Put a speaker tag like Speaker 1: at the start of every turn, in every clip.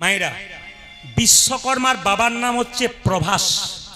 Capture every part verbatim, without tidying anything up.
Speaker 1: মায়েরা, বিশ্বকর্মার বাবার নাম হচ্ছে প্রভাস।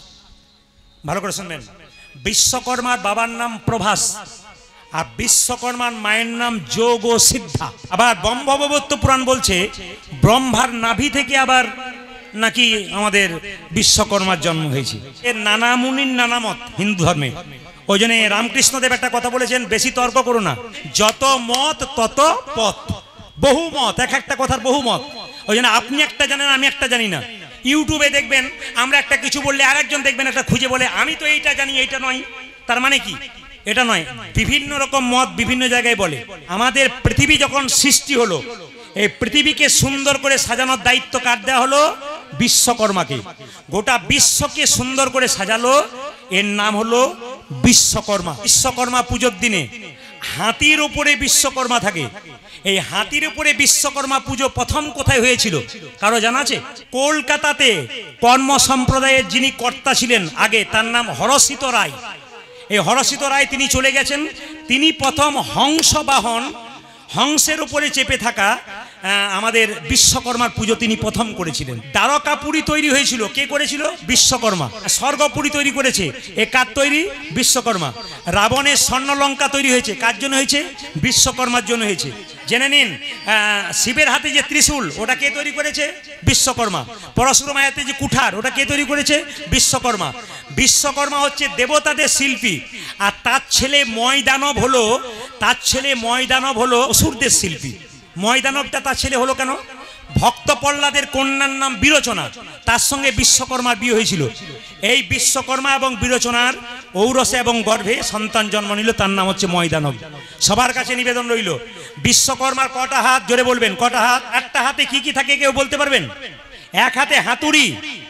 Speaker 1: ভালো করে শুনবেন, বিশ্বকর্মার বাবার নাম প্রভাস আর বিশ্বকর্মার মায়ের নাম যোগ ও সিদ্ধা। আবার ব্রহ্মবৈবর্ত পুরাণ বলছে ব্রহ্মার নাভি থেকে আবার নাকি আমাদের বিশ্বকর্মার জন্ম হয়েছে। এর নানা মুনির নানা মত হিন্দু ধর্মে। ওই জন্য রামকৃষ্ণদেব একটা কথা বলেছেন, বেশি তর্ক করো না, যত মত তত পথ। বহু মত, এক একটা কথার বহু মত। ওই জন্য আপনি একটা জানেন, আমি একটা জানি না। ইউটিউবে দেখবেন আমরা একটা কিছু বললে আরেকজন দেখবেন একটা খুঁজে বলে আমি তো এইটা জানি, এইটা নয়। তার মানে কি? এটা নয়, বিভিন্ন রকম মত বিভিন্ন জায়গায় বলে। আমাদের পৃথিবী যখন সৃষ্টি হলো, এই পৃথিবীকে সুন্দর করে সাজানোর দায়িত্ব কার দেওয়া হলো? বিশ্বকর্মাকে। গোটা বিশ্বকে সুন্দর করে সাজালো, এর নাম হলো বিশ্বকর্মা। বিশ্বকর্মা পুজোর দিনে হাতির উপরে বিশ্বকর্মা থাকে। এই হাতির উপরে বিশ্বকর্মা পুজো প্রথম কোথায় হয়েছিল কারো জানা আছে? কলকাতাতে কর্ম সম্প্রদায়ের যিনি কর্তা ছিলেন আগে, তার নাম হরষিত রায়। এই হরষিত রায় তিনি চলে গেছেন, তিনি প্রথম হংস বাহন, হংসের উপরে চেপে থাকা আমাদের বিশ্বকর্মার পুজো তিনি প্রথম করেছিলেন। দ্বারকাপুরী তৈরি হয়েছিল, কে করেছিল? বিশ্বকর্মা। স্বর্গপুরী তৈরি করেছে, এ কার তৈরি? বিশ্বকর্মা। রাবণের স্বর্ণলঙ্কা তৈরি হয়েছে, কার জন্য হয়েছে? বিশ্বকর্মার জন্য হয়েছে। জেনে নিন, শিবের হাতে যে ত্রিশূল, ওটা কে তৈরি করেছে? বিশ্বকর্মা। পরশুরামের হাতে যে কুঠার, ওটা কে তৈরি করেছে? বিশ্বকর্মা। বিশ্বকর্মা হচ্ছে দেবতাদের শিল্পী, আর তার ছেলে ময়দানব হলো, তার ছেলে ময়দানব হলো অসুরদের শিল্পী। ময়দানবটা তার ছেলে হলো কেন? ভক্ত প্রহ্লাদের কন্যার নাম বিরোচনা, তার সঙ্গে বিশ্বকর্মার বিয়ে হয়েছিল। এই বিশ্বকর্মা এবং বিরোচনার ঔরসে এবং গর্ভে সন্তান জন্ম নিল, তার নাম হচ্ছে ময়দানব। সবার কাছে নিবেদন রইল, বিশ্বকর্মার কটা হাত? জোরে বলবেন, কটা হাত? একটা হাতে কি কি থাকে কেউ বলতে পারবেন? এক হাতে হাতুড়ি,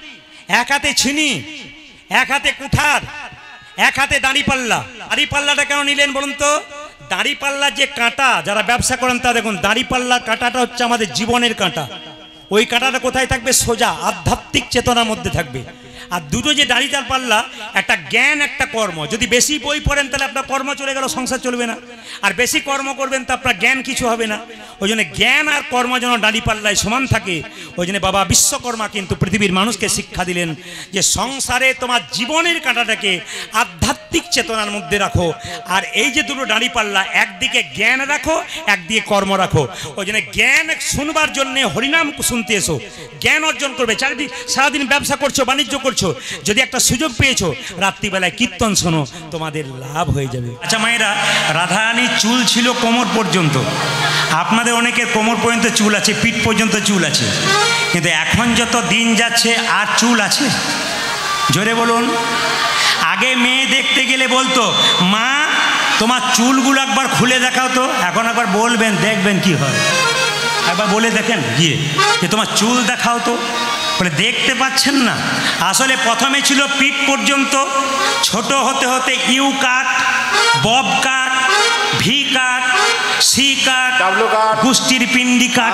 Speaker 1: এক হাতে ছিনি, এক হাতে কুঠার, এক হাতে দাঁড়িপাল্লা। দাঁড়িপাল্লাটা কেন নিলেন বলুন তো? দাঁড়িপাল্লার যে কাঁটা, যারা ব্যবসা করেন তা দেখুন, দাঁড়িপাল্লার কাঁটাটা হচ্ছে আমাদের জীবনের কাঁটা। ওই কাঁটাটা কোথায় থাকবে? সোজা আধ্যাত্মিক চেতনার মধ্যে থাকবে। আর দুটো যে দাঁড়িটার পাল্লা, একটা জ্ঞান একটা কর্ম। যদি বেশি বই পড়েন তাহলে আপনার কর্ম চলে গেল, সংসার চলবে না। আর বেশি কর্ম করবেন তা আপনার জ্ঞান কিছু হবে না। ওই জন্য জ্ঞান আর কর্ম যেন দাঁড়িপাল্লায় সমান থাকে। ওই জন্য বাবা বিশ্বকর্মা কিন্তু পৃথিবীর মানুষকে শিক্ষা দিলেন যে সংসারে তোমার জীবনের কাঁটাটাকে আধ্যাত্মিক চেতনার মধ্যে রাখো। আর এই যে দুটো দাঁড়িপাল্লা, একদিকে জ্ঞান রাখো, একদিকে কর্ম রাখো। ওই জন্য জ্ঞান শুনবার জন্যে হরিনাম শুনতে এসো, জ্ঞান অর্জন করবে। চারিদিন সারাদিন ব্যবসা করছো, বাণিজ্য করছো, যদি একটা সুযোগ পেয়েছো রাত্রিবেলায় কীর্তন শোনো, তোমাদের লাভ হয়ে যাবে। আচ্ছা মায়েরা, রাধারানীর চুল ছিল কোমর পর্যন্ত। আপনাদের অনেকের কোমর পর্যন্ত চুল আছে, পিঠ পর্যন্ত চুল আছে, কিন্তু এখন যত দিন যাচ্ছে আর চুল আছে? জোরে বলুন। আগে মেয়ে দেখতে গেলে বলতো, মা তোমার চুলগুলো একবার খুলে দেখাও তো। এখন একবার বলবেন, দেখবেন কি হয়। একবার বলে দেখেন গিয়ে যে তোমার চুল দেখাও তো, বলে দেখতে পাচ্ছেন না। আসলে প্রথমে ছিল পিঠ পর্যন্ত, ছোট হতে হতে U cut, bob cut, V cut, C cut, গুষ্টির পিন্ডি কাট,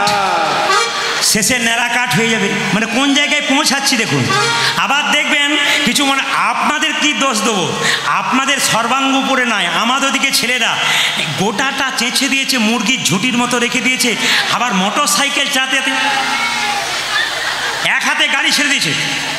Speaker 1: শেষে ন্যাড়া কাট হয়ে যাবে। মানে কোন জায়গায় পৌঁছাচ্ছি দেখুন। আবার দেখবেন কিছু, মানে আপনাদের কি দোষ দেবো, আপনাদের সর্বাঙ্গ উপরে নয়, আমাদের দিকে ছেলেরা গোটাটা চেঁচে দিয়েছে, মুরগির ঝুঁটির মতো রেখে দিয়েছে। আবার মোটর সাইকেল চালাতে এক হাতে গাড়ি ছেড়ে দিয়েছে।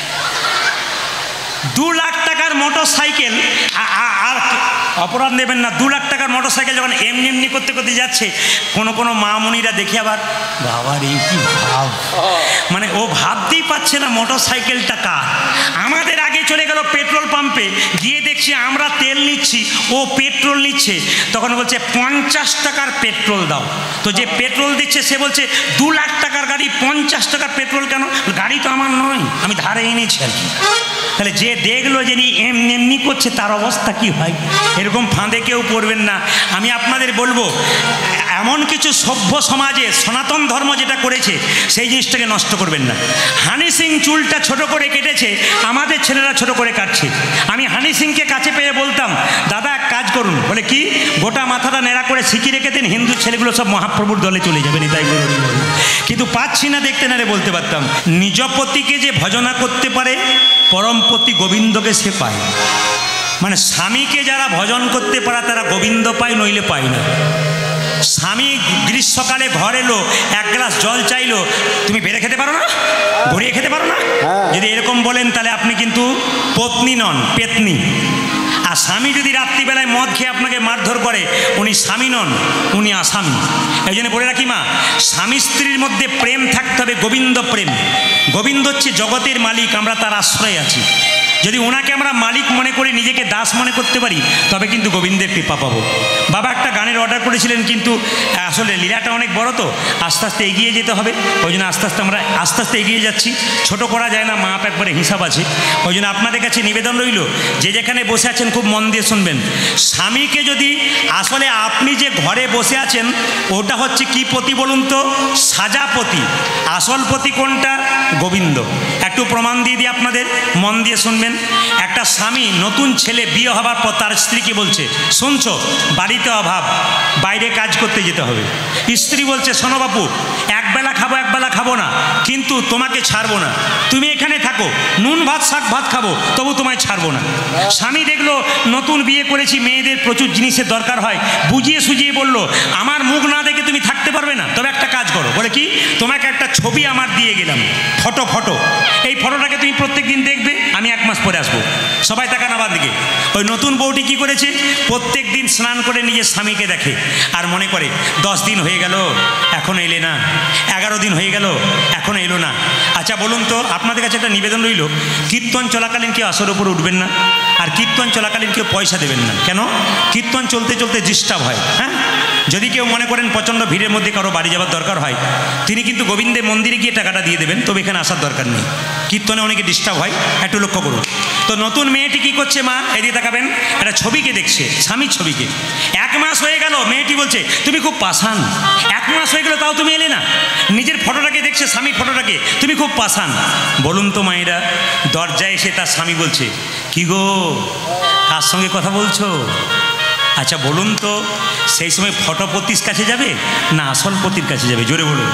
Speaker 1: দু লাখ টাকার মোটর সাইকেল, আর অপরাধ নেবেন না, দু লাখ টাকার মোটর সাইকেল যখন এমনি এমনি করতে করতে যাচ্ছে, কোনো কোনো মামুনিরা দেখে আবার বাবার এই কি ভাব, মানে ও ভাবতেই পারছে না মোটর সাইকেলটা কার। আমাদের আগে চলে গেল পেট্রোল পাম্পে, গিয়ে দেখছি আমরা তেল নিচ্ছি, ও পেট্রোল নিচ্ছে। তখন বলছে পঞ্চাশ টাকার পেট্রোল দাও। তো যে পেট্রোল দিচ্ছে সে বলছে দু লাখ টাকার গাড়ি, পঞ্চাশ টাকার পেট্রোল কেন? গাড়ি তো আমার নয়, আমি ধারে এনেছি আর কি। তাহলে যে দেখলো যে এমনি এমনি করছে, তার অবস্থা কি হয়? এরকম ফাঁদে কেউ পড়বেন না। আমি আপনাদের বলবো, এমন কিছু সভ্য সমাজে সনাতন ধর্ম যেটা করেছে সেই জিনিসটাকে নষ্ট করবেন না। হানি সিং চুলটা ছোট করে কেটেছে, আমাদের ছেলেরা ছোট করে কাটছে। আমি হানি সিংকে কাছে পেয়ে বলতাম, দাদা এক কাজ করুন। বলে কি? গোটা মাথাটা নেড়া করে শিখি রেখে দিন, হিন্দু ছেলেগুলো সব মহাপ্রভুর দলে চলে যাবেন, তাই বলুন। কিন্তু পাচ্ছি না দেখতে, না রে বলতে পারতাম। নিজ পতিকে যে ভজনা করতে পারে, পরমপতি গোবিন্দকে সে পায়। মানে স্বামীকে যারা ভজন করতে পারে তারা গোবিন্দ পায়, নইলে পায় না। স্বামী গ্রীষ্মকালে ঘর এলো, এক গ্লাস জল চাইলো, তুমি বেড়ে খেতে পারো না? ঘুরিয়ে খেতে পারো না? যদি এরকম বলেন তাহলে আপনি কিন্তু পত্নী নন, পেতনি। আর স্বামী যদি রাত্রিবেলায় মদ খেয়ে আপনাকে মারধর করে, উনি স্বামী নন, উনি আসামি। এই জন্য বলে রাখি মা, স্বামী স্ত্রীর মধ্যে প্রেম থাকতে হবে, গোবিন্দ প্রেম। গোবিন্দ হচ্ছে জগতের মালিক, আমরা তার আশ্রয়ে আছি। যদি ওনাকে আমরা মালিক মনে করে নিজেকে দাস মনে করতে পারি, তবে কিন্তু গোবিন্দের কৃপা পাবো। বাবা একটা গানের অর্ডার করেছিলেন, কিন্তু আসলে লীলাটা অনেক বড়, তো আস্তে আস্তে এগিয়ে যেতে হবে। ওই জন্য আস্তে আস্তে আমরা আস্তে আস্তে এগিয়ে যাচ্ছি। ছোট করা যায় না, মাপ একবারে হিসাব আছে। ওই জন্য আপনাদের কাছে নিবেদন রইল, যে যেখানে বসে আছেন খুব মন দিয়ে শুনবেন। স্বামীকে যদি আসলে আপনি যে ঘরে বসে আছেন, ওটা হচ্ছে কি পতি বলুন তো? সাজাপতি। আসল পতি কোনটা? গোবিন্দ। একটু প্রমাণ দিয়ে দিই আপনাদের, মন দিয়ে শুনবেন। একটা স্বামী নতুন ছেলে বিয়ে হবার পর তার স্ত্রীকে বলছে, শুনছো বাড়িতে অভাব, বাইরে কাজ করতে যেতে হবে। স্ত্রী বলছে, শোনো বাপু, একবেলা খাবো একবেলা খাবো না, কিন্তু তোমাকে ছাড়বো না, তুমি এখানে থাকো, নুন ভাত শাক ভাত খাবো, তবু তোমায় ছাড়বো না। স্বামী দেখলো নতুন বিয়ে করেছি, মেয়েদের প্রচুর জিনিসের দরকার হয়, বুঝিয়ে সুঝিয়ে বললো, আমার মুখ না দেখে তুমি থাকতে পারবে না, তবে একটা কাজ করো। বলে কি? তোমাকে একটা ছবি আমার দিয়ে গেলাম, ফটো ফটো এই ফটোটাকে তুমি প্রত্যেক দিন দেখবে, আমি এক মাস পরে আসবো। সবাই তাকান আমার দিকে। ওই নতুন বউটি কি করেছে? প্রত্যেক দিন স্নান করে নিজের স্বামীকে দেখে, আর মনে করে দশ দিন হয়ে গেল এখন এলে না, এগারো দিন হয়ে গেল এখন এলো না। আচ্ছা বলুন তো, আপনাদের কাছে একটা নিবেদন রইল, কীর্তন চলাকালীন কেউ আসর উপরে উঠবেন না, আর কীর্তন চলাকালীন কেউ পয়সা দেবেন না। কেন? কীর্তন চলতে চলতে ডিস্টার্ব হয়। হ্যাঁ, যদি কেউ মনে করেন প্রচণ্ড ভিড়ের মধ্যে কারো বাড়ি যাওয়ার দরকার হয়, তিনি কিন্তু গোবিন্দের মন্দিরে গিয়ে টাকাটা দিয়ে দেবেন, তবে এখানে আসার দরকার নেই। কীর্তনে অনেকে ডিস্টার্ব হয়, একটু লক্ষ্য করুন। তো নতুন মেয়েটি কি করছে? মা এদিকে তাকাবেন, একটা ছবিকে দেখছে, স্বামীর ছবিকে। এক মাস হয়ে গেল, মেয়েটি বলছে তুমি খুব পাষাণ। এক মাস হয়ে গেল তাও তুমি এলে না। নিজের ফটোটাকে দেখছে, স্বামীর ফটোটাকে, তুমি খুব পাষাণ। বলুন তো মায়েরা, দরজায় এসে তার স্বামী বলছে, কি গো কার সঙ্গে কথা বলছো? আচ্ছা বলুন তো, সেই সময় ফটোপতির কাছে যাবে না আসল পতির কাছে যাবে? জোরে বলুন।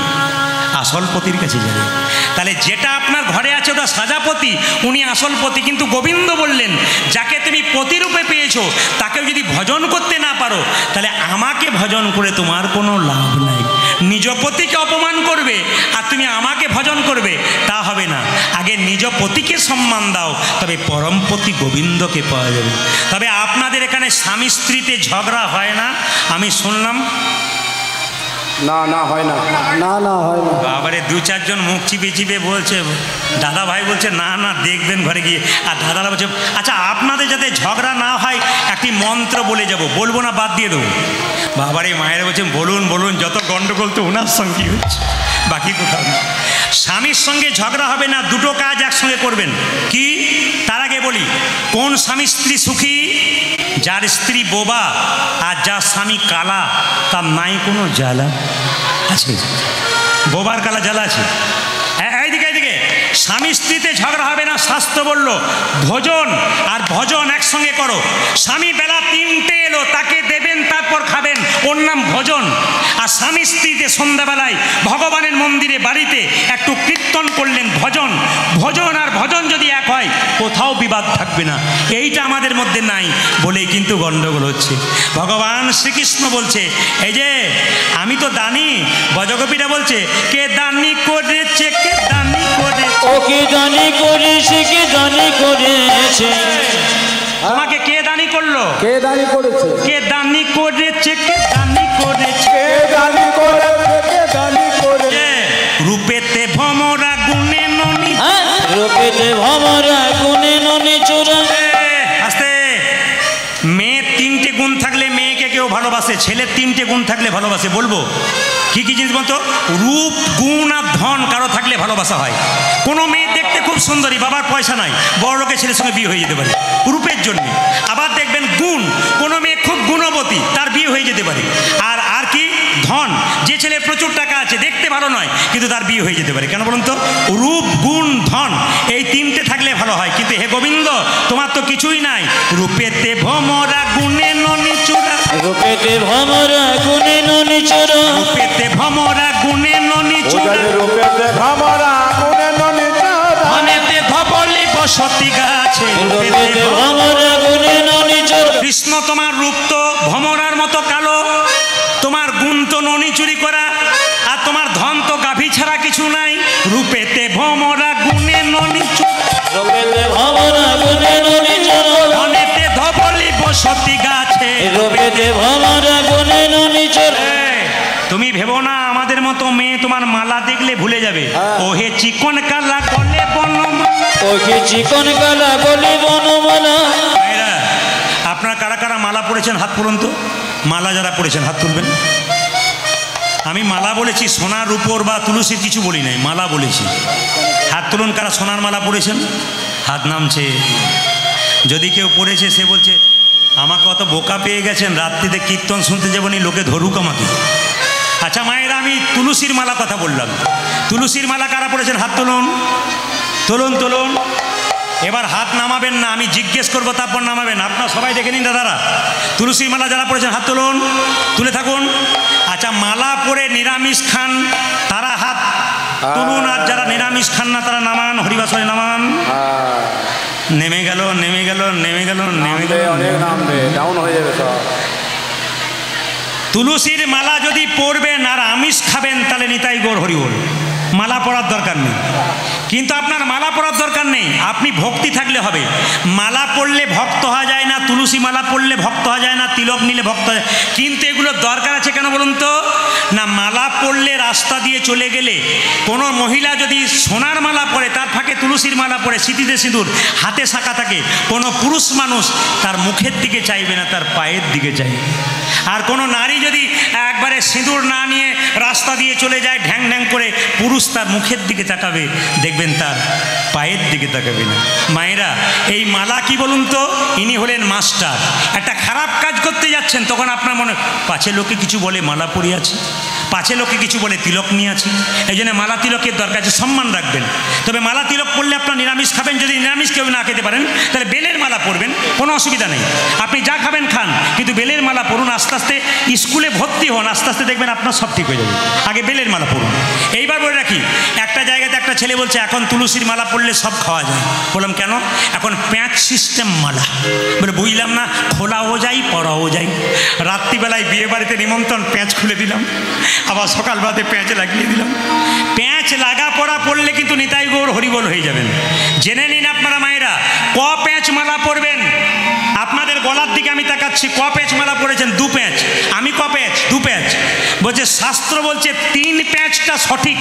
Speaker 1: আসল পতির কাছে যাবে। তাহলে যেটা আপনার ঘরে আছে ওটা সাজাপতি, উনি আসল পতি। কিন্তু গোবিন্দ বললেন, যাকে তুমি পতিরূপে পেয়েছো তাকেও যদি ভজন করতে না পারো, তাহলে আমাকে ভজন করে তোমার কোনো লাভ নাই। নিজ পতিকে অপমান করবে আর তুমি আমাকে ভজন করবে, তা হবে না। আগে নিজ পতিকে সম্মান দাও, তবে পরমপতি গোবিন্দকে পাওয়া যাবে। তবে আপনাদের এখানে স্বামী স্ত্রীতে ঝগড়া হয় না? আমি শুনলাম
Speaker 2: না না হয় না, না না হয় না।
Speaker 1: বাবারে দু চারজন মুখ চিপে চিপে বলছে, দাদা ভাই বলছে না না দেখবেন ঘরে গিয়ে। আর দাদারা বলছে আচ্ছা আপনাদের যাতে ঝগড়া না হয় একটি মন্ত্র বলে যাব, বলবো না বাদ দিয়ে দেবো। বাবারে মায়েরা বলছেন বলুন বলুন, যত গন্ডগোল তো ওনার সঙ্গে হচ্ছে, বাকি কোথাও না। স্বামীর সঙ্গে ঝগড়া হবে না, দুটো কাজ একসঙ্গে করবেন। কি? তার আগে বলি, কোন স্বামী স্ত্রী সুখী? যার স্ত্রী বোবা আর যার স্বামী কালা, তার নাই কোনো জ্বালা আছে। বোবার কালা জ্বালা আছে? হ্যাঁ, এইদিকে এইদিকে। স্বামী স্ত্রীতে ঝগড়া হবে না, শাস্ত্র বলল ভোজন আর ভজন একসঙ্গে করো। স্বামী বেলা তিনটে এলো, তাকে দেবেন তারপর খাবেন, ওর নাম ভোজন। আর স্বামী স্ত্রীতে সন্ধ্যাবেলায় ভগবানের মন্দিরে বাড়িতে একটু কীর্তন করলেন, ভজন। ভোজন আর ভজন যদি এক হয়, কোথাও বিবাদ থাকবে না। এইটা আমাদের মধ্যে নাই বলেই কিন্তু গণ্ডগোল হচ্ছে। ভগবান শ্রীকৃষ্ণ বলছে, এই যে আমি তো দানি, বজগোপীরা বলছে কে দানি করেছে, কে দানি করেছে,
Speaker 3: ও কে দানি করেছে, কে দানি করেছে।
Speaker 1: তোমাকে কে দানি করলো?
Speaker 2: কে দানি করেছে?
Speaker 1: কে দানি করেছে, কে দানি করেছে,
Speaker 2: কে দানি করেছে, কে দানি করেছে।
Speaker 1: রূপেতে ভমরা গুণে ননি,
Speaker 3: হ্যাঁ, রূপেতে ভমরা গুণে ননি চোরা।
Speaker 1: আস্তে। মেয়ের তিনটে গুণ থাকলে মেয়েকে কেউ ভালোবাসে, ছেলের তিনটে গুণ থাকলে ভালোবাসে। বলবো কি কি জিনিস বলতো? রূপ, গুণ আর ধন কারো থাকলে ভালোবাসা হয়। কোনো মেয়ে দেখতে খুব সুন্দরী, বাবার পয়সা নাই, বড় লোকের ছেলের সঙ্গে বিয়ে হয়ে যেতে পারে রূপের জন্য। আবার দেখবেন গুণ, কোনো মেয়ে খুব গুণবতী, তার বিয়ে হয়ে যেতে পারে। আর আর কি? ধন, যে ছেলের প্রচুর টাকা আছে, দেখতে ভালো নয় কিন্তু তার বিয়ে হয়ে যেতে পারে। কেন বলুন তো? রূপ, গুণ, ধন, এই তিনটে থাকলে ভালো হয়। কিন্তু হে গোবিন্দ, তোমার তো কিছুই নাই। রূপেতে ভমরা গুণে ননি চূড়া,
Speaker 3: রূপেতে ভমরা গুণে ননি চোরা।
Speaker 1: রূপেতে ভমরা গুণে ননি চূড়া,
Speaker 2: রূপেতে ভমরা গুণে ননি চূড়া।
Speaker 1: ধনেতে ধবলি বসতি গাছে,
Speaker 3: রূপেতে ভমরা গুণে ননি চোরা।
Speaker 1: কৃষ্ণ তোমার রূপ তো ভমরার মতো কালো, তোমার গুণ তো ননি চুরি করা, আর তোমার ধন তো গাভী ছাড়া কিছু নাই। রূপেতে ভমরা গুণে ননিচর
Speaker 3: রূপেতে ভমরা গুণে ননিচর
Speaker 1: ধনেতে ধবলি বসতি গাছে
Speaker 3: রূপেতে ভমরা গুণে ননিচর।
Speaker 1: তুমি ভেবো না আমাদের মতো মেয়ে তোমার মালা দেখলে ভুলে যাবে। ও হে চিকন কালা গলে বনমালা,
Speaker 3: ও হে চিকন কালা গলে বনমালা।
Speaker 1: ভাইরা আপনারা কারা কারা মালা পড়েছেন হাত তুলুন তো। মালা যারা পড়েছেন হাত তুলবেন। আমি মালা বলেছি, সোনার উপর বা তুলসীর কিছু বলি নাই, মালা বলেছি। হাত তুলুন কারা সোনার মালা পড়েছেন। হাত নামছে। যদি কেউ পড়েছে সে বলছে আমাকে অত বোকা পেয়ে গেছেন, রাত্রিতে কীর্তন শুনতে যাবনি, লোকে ধরুক আমাকে। আচ্ছা মায়েরা, আমি তুলসীর মালা কথা বললাম। তুলসীর মালা কারা পড়েছেন হাত তুলুন, তুলুন তুলুন। এবার হাত নামাবেন না, আমি জিজ্ঞেস করবো তারপর নামাবেন। আপনারা সবাই দেখে নিন দাদারা, তুলসীর মালা যারা পড়েছেন হাত তুলুন, তুলে থাকুন। আচ্ছা মালা পরে নিরামিষ খান তারা হাত তুলুন, আর যারা নিরামিষ খান না তারা নামান, হরিবাসরে নামান। নেমে গেল নেমে গেল নেমে গেল নেমে গেল
Speaker 2: অনেক নামবে, ডাউন হয়ে যাবে সব।
Speaker 1: তুলসীর মালা যদি পরবেন আর আমিষ খাবেন তাহলে নিতাই গৌর হরি বল, মালা পরার দরকার নেই। কিন্তু আপনার মালা পরার দরকার নেই, আপনি ভক্তি থাকলে হবে। মালা পড়লে ভক্ত হওয়া যায় না, তুলসী মালা পড়লে ভক্ত হওয়া যায় না, তিলক নিলে ভক্ত হয়। কিন্তু এগুলোর দরকার আছে কেন বলুন তো? না মালা পড়লে রাস্তা দিয়ে চলে গেলে কোনো মহিলা যদি সোনার মালা পরে, তার ফাঁকে তুলসীর মালা পরে, সিঁথিতে সিঁদুর, হাতে শাঁখা থাকে, কোনো পুরুষ মানুষ তার মুখের দিকে চাইবে না, তার পায়ের দিকে চাইবে। আর কোনো নারী যদি একবারে সিঁদুর না নিয়ে রাস্তা দিয়ে চলে যায় ঢ্যাং ঢ্যাং করে, পুরুষ তার মুখের দিকে তাকাবে, দেখবেন তার পায়ের দিকে তাকাবে না। মায়েরা, এই মালা কি বলুন তো? ইনি হলেন মাস্টার। একটা খারাপ কাজ করতে যাচ্ছেন, তখন আপনার মনে পাছে লোকে কিছু বলে মালা পরে আছে, পাছে লোকে কিছু বলে তিলক নিয়ে আছি, এই জন্য মালা তিলকের দরকার আছে, সম্মান রাখবেন। তবে মালা তিলক পড়লে আপনার নিরামিষ খাবেন, যদি নিরামিষ কেউ না খেতে পারেন তাহলে বেলের মালা পরবেন, কোনো অসুবিধা নেই। আপনি যা খাবেন খান, কিন্তু বেলের মালা পড়ুন। আস্তে আস্তে স্কুলে ভর্তি হন, আস্তে আস্তে দেখবেন আপনার সব ঠিক হয়ে যাবে। আগে বেলের মালা পড়ুন। এইবার বলে রাখি, একটা জায়গাতে একটা ছেলে বলছে এখন তুলসীর মালা পড়লে সব খাওয়া যায়। বললাম কেন? এখন প্যাঁচ সিস্টেম মালা। বলে বুঝলাম না, খোলাও যাই পড়াও যাই। রাত্রিবেলায় বিয়ে বাড়িতে নিমন্ত্রণ, প্যাঁচ খুলে দিলাম, আবার সকালবেলাতে প্যাঁচ লাগিয়ে দিলাম। প্যাঁচ লাগা পড়া পড়লে কিন্তু নিতাই গৌর হরিবল হয়ে যাবেন। জেনে নিন আপনারা মায়েরা, ক প্যাঁচ মালা পড়বেন। আপনাদের গলার দিকে আমি তাকাচ্ছি, ক প্যাঁচ মালা পড়েছেন? দু প্যাঁচ। আমি ক প্যাঁচ? দু প্যাঁচ। বলছে শাস্ত্র বলছে তিন প্যাঁচটা সঠিক,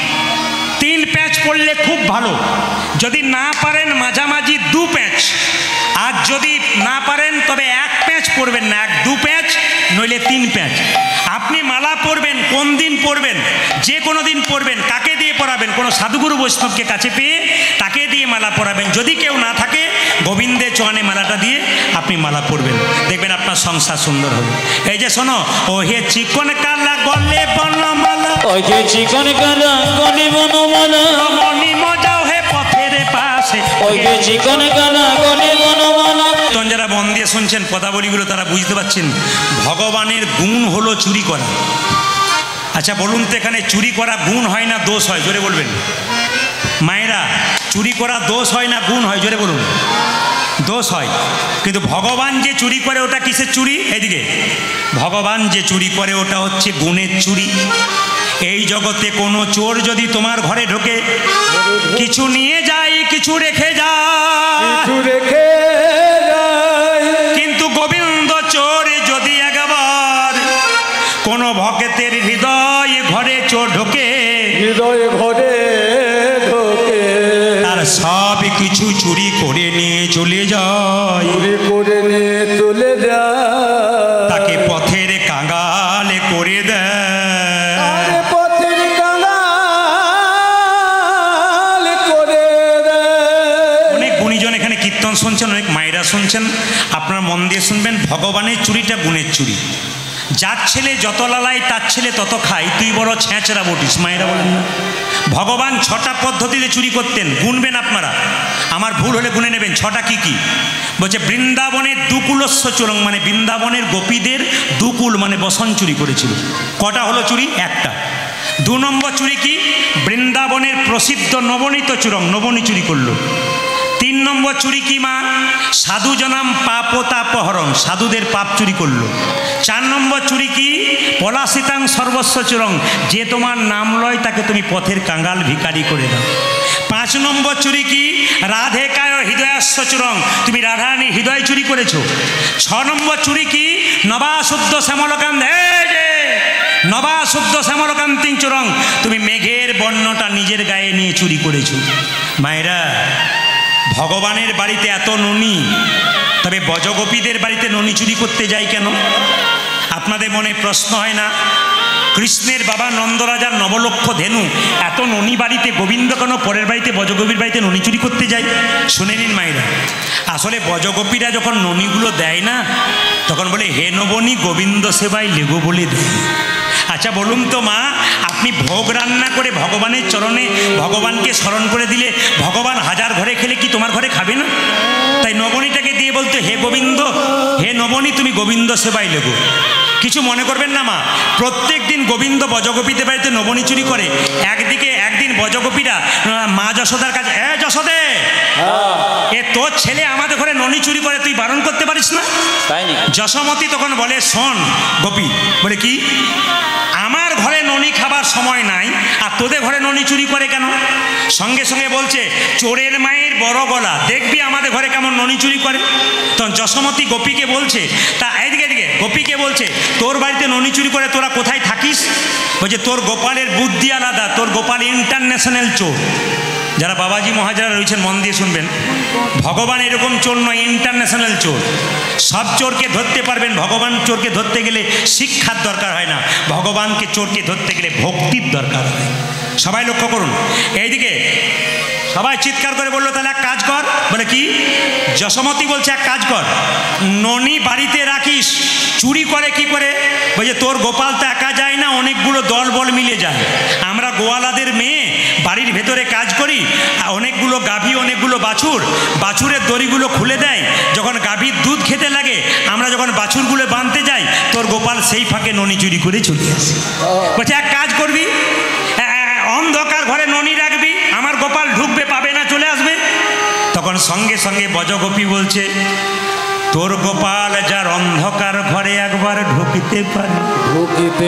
Speaker 1: তিন প্যাঁচ পড়লে খুব ভালো। যদি না পারেন মাঝামাঝি দু প্যাঁচ, আর যদি না পারেন তবে এক প্যাঁচ পড়বেন না, এক দু প্যাঁচ নইলে তিন প্যাঁচ। আপনি মালা পড়বেন কোন দিন পড়বেন? যে কোনো দিন পড়বেন। কাকে দিয়ে পড়াবেন? কোনো সাধুগুরু বৈষ্ণবকে কাছে পেয়ে তাকে দিয়ে মালা পড়াবেন। যদি কেউ না থাকে গোবিন্দের চরণে মালাটা দিয়ে আপনি মালা পড়বেন, দেখবেন আপনার সংসার সুন্দর হবে। এই যে শোনো, ও হে চিকন কালা গলে বনমালা,
Speaker 3: ও হে চিকন কালা গলে বনমালা,
Speaker 1: মনি মজাও হে পথের পাশে,
Speaker 3: ও হে চিকন কালা গলে বনমালা।
Speaker 1: তখন যারা মন দিয়ে শুনছেন পদাবলীগুলো তারা বুঝতে পারছেন ভগবানের গুণ হলো চুরি করা। আচ্ছা বলুন তো, এখানে চুরি করা গুণ হয় না দোষ হয়? জোরে বলবেন মায়েরা, চুরি করা দোষ হয় না গুণ হয়? জোরে বলুন। দোষ হয়। কিন্তু ভগবান যে চুরি করে ওটা কিসের চুরি? এদিকে, ভগবান যে চুরি করে ওটা হচ্ছে গুণের চুরি। এই জগতে কোনো চোর যদি তোমার ঘরে ঢোকে, কিছু নিয়ে যায় কিছু রেখে যায়,
Speaker 2: রেখে
Speaker 1: কিন্তু গোবিন্দ চোর যদি একবার কোনো ভক্তের হৃদয় ঘরে চোর ঢোকে,
Speaker 2: হৃদয় ঘরে ঢোকে,
Speaker 1: তার সব কিছু চুরি করে নিয়ে চলে যায়,
Speaker 2: চুরি করে নিয়ে চলে যায়,
Speaker 1: তাকে পথের কাঙাল করে দেয়,
Speaker 2: আরে পথের কাঙাল করে দেয়।
Speaker 1: অনেক গুণীজন এখানে কীর্তন শুনছেন, অনেক মায়েরা শুনছেন, আপনারা মন দিয়ে শুনবেন। ভগবানের চুরিটা গুণের চুরি। যার ছেলে যত লালাই তার ছেলে তত খায়, তুই বড় ছ্যাঁচড়া বটিস। মায়েরা বলেন না, ভগবান ছটা পদ্ধতিতে চুরি করতেন। গুনবেন আপনারা, আমার ভুল হলে গুনে নেবেন। ছটা কি কি? বলছে বৃন্দাবনের দুকুলস্য চুরং, মানে বৃন্দাবনের গোপীদের দুকুল মানে বসন চুরি করেছিল। কটা হলো চুরি? একটা। দু নম্বর চুরি কি? বৃন্দাবনের প্রসিদ্ধ নবনীত চুরং, নবনী চুরি করলো। তিন নম্বর চুরি কি মা? সাধু জনাম পাপ ও তাপহরণ, সাধুদের পাপ চুরি করলো। চার নম্বর চুরি কি? পলাশিতাং সর্বস্ব চুরং, যে তোমার নাম লয় তাকে তুমি পথের কাঙ্গাল ভিখারি করে দাও। পাঁচ নম্বর চুরি কি? রাধে কায় হৃদয়াস্য চুরং, তুমি রাধারানী হৃদয় চুরি করেছো। ছ নম্বর চুরি কি? নবা শুদ্ধ শ্যামলকান্ত, নবা শুদ্ধ শ্যামলকান্তিং চুরং, তুমি মেঘের বর্ণটা নিজের গায়ে নিয়ে চুরি করেছো। মায়েরা, ভগবানের বাড়িতে এত ননি, তবে বজগোপীদের বাড়িতে ননি চুরি করতে যায় কেন? আপনাদের মনে প্রশ্ন হয় না? কৃষ্ণের বাবা নন্দরাজার নবলক্ষ ধেনু এত ননি বাড়িতে, গোবিন্দ কেন পরের বাড়িতে বজগোপীর বাড়িতে ননি চুরি করতে যায়? শুনে নিন মায়েরা, আসলে বজগোপীরা যখন ননিগুলো দেয় না, তখন বলে হে নবনী গোবিন্দ সেবায় লেগো বলে দেয়। আচ্ছা বলুন তো মা, আপনি ভোগ রান্না করে ভগবানের চরণে ভগবানকে স্মরণ করে দিলে ভগবান হাজার ঘরে খেলে কি তোমার ঘরে খাবে না? তাই নবনীটাকে দিয়ে বলতো হে গোবিন্দ, হে নবনী তুমি গোবিন্দ সেবায় লেগো। কিছু মনে করবেন না মা, প্রত্যেক দিন গোবিন্দ বজগোপীদের বাড়িতে নবনী চুরি করে। একদিকে একদিন বজগোপীরা মা যশোদার কাছে, এ যশোদে, এ তোর ছেলে আমাদের ঘরে ননি চুরি করে, তুই বারণ করতে পারিস না? যশোমতী তখন বলে শোন গোপী, বলে কি, আমার ঘরে ননি খাবার সময় নাই আর তোদের ঘরে ননি চুরি করে কেন? সঙ্গে সঙ্গে বলছে চোরের মায়ের বড় গলা, দেখবি আমাদের ঘরে কেমন ননি চুরি করে। তখন যশোমতী গোপীকে বলছে, তা এদিকে এদিকে গোপীকে বলছে তোর বাড়িতে ননি চুরি করে তোরা কোথায় থাকিস? বলছে তোর গোপালের বুদ্ধি আলাদা, তোর গোপাল ইন্টারন্যাশনাল চোর। যারা বাবাজি মহাজারা রয়েছেন মন দিয়ে শুনবেন, ভগবান এরকম চোর নয়, ইন্টারন্যাশনাল চোর। সব চোরকে ধরতে পারবেন, ভগবান চোরকে ধরতে গেলে শিক্ষার দরকার হয় না, ভগবানকে চোরকে ধরতে গেলে ভক্তির দরকার হয়। সবাই লক্ষ্য করুন, এইদিকে সবাই চিৎকার করে বললো তাহলে এক কাজ কর। বলে কি? যশোমতী বলছে এক কাজ কর, ননি বাড়িতে রাখিস, চুরি করে কি করে? বলছে তোর গোপাল তো একা যায় না, অনেকগুলো দল বল মিলে যায়। আমরা গোয়ালাদের মেয়ে বাড়ির ভেতরে কাজ করি, অনেকগুলো গাভী, অনেকগুলো বাছুর, বাছুরের দড়িগুলো খুলে দেয়, যখন গাভীর দুধ খেতে লাগে আমরা যখন বাছুরগুলো বাঁধতে যাই, তোর গোপাল সেই ফাঁকে ননি চুরি করে চলে আসে। বলছে এক কাজ করবি, অন্ধকার ঘরে ননি রাখবি, আমার গোপাল ঢুকবে, পাবে না, চলে আসবে। তখন সঙ্গে সঙ্গে বজগোপী বলছে তোর গোপাল যার অন্ধকার ঘরে একবার ঢুকিতে পারে,
Speaker 2: ঢুকিতে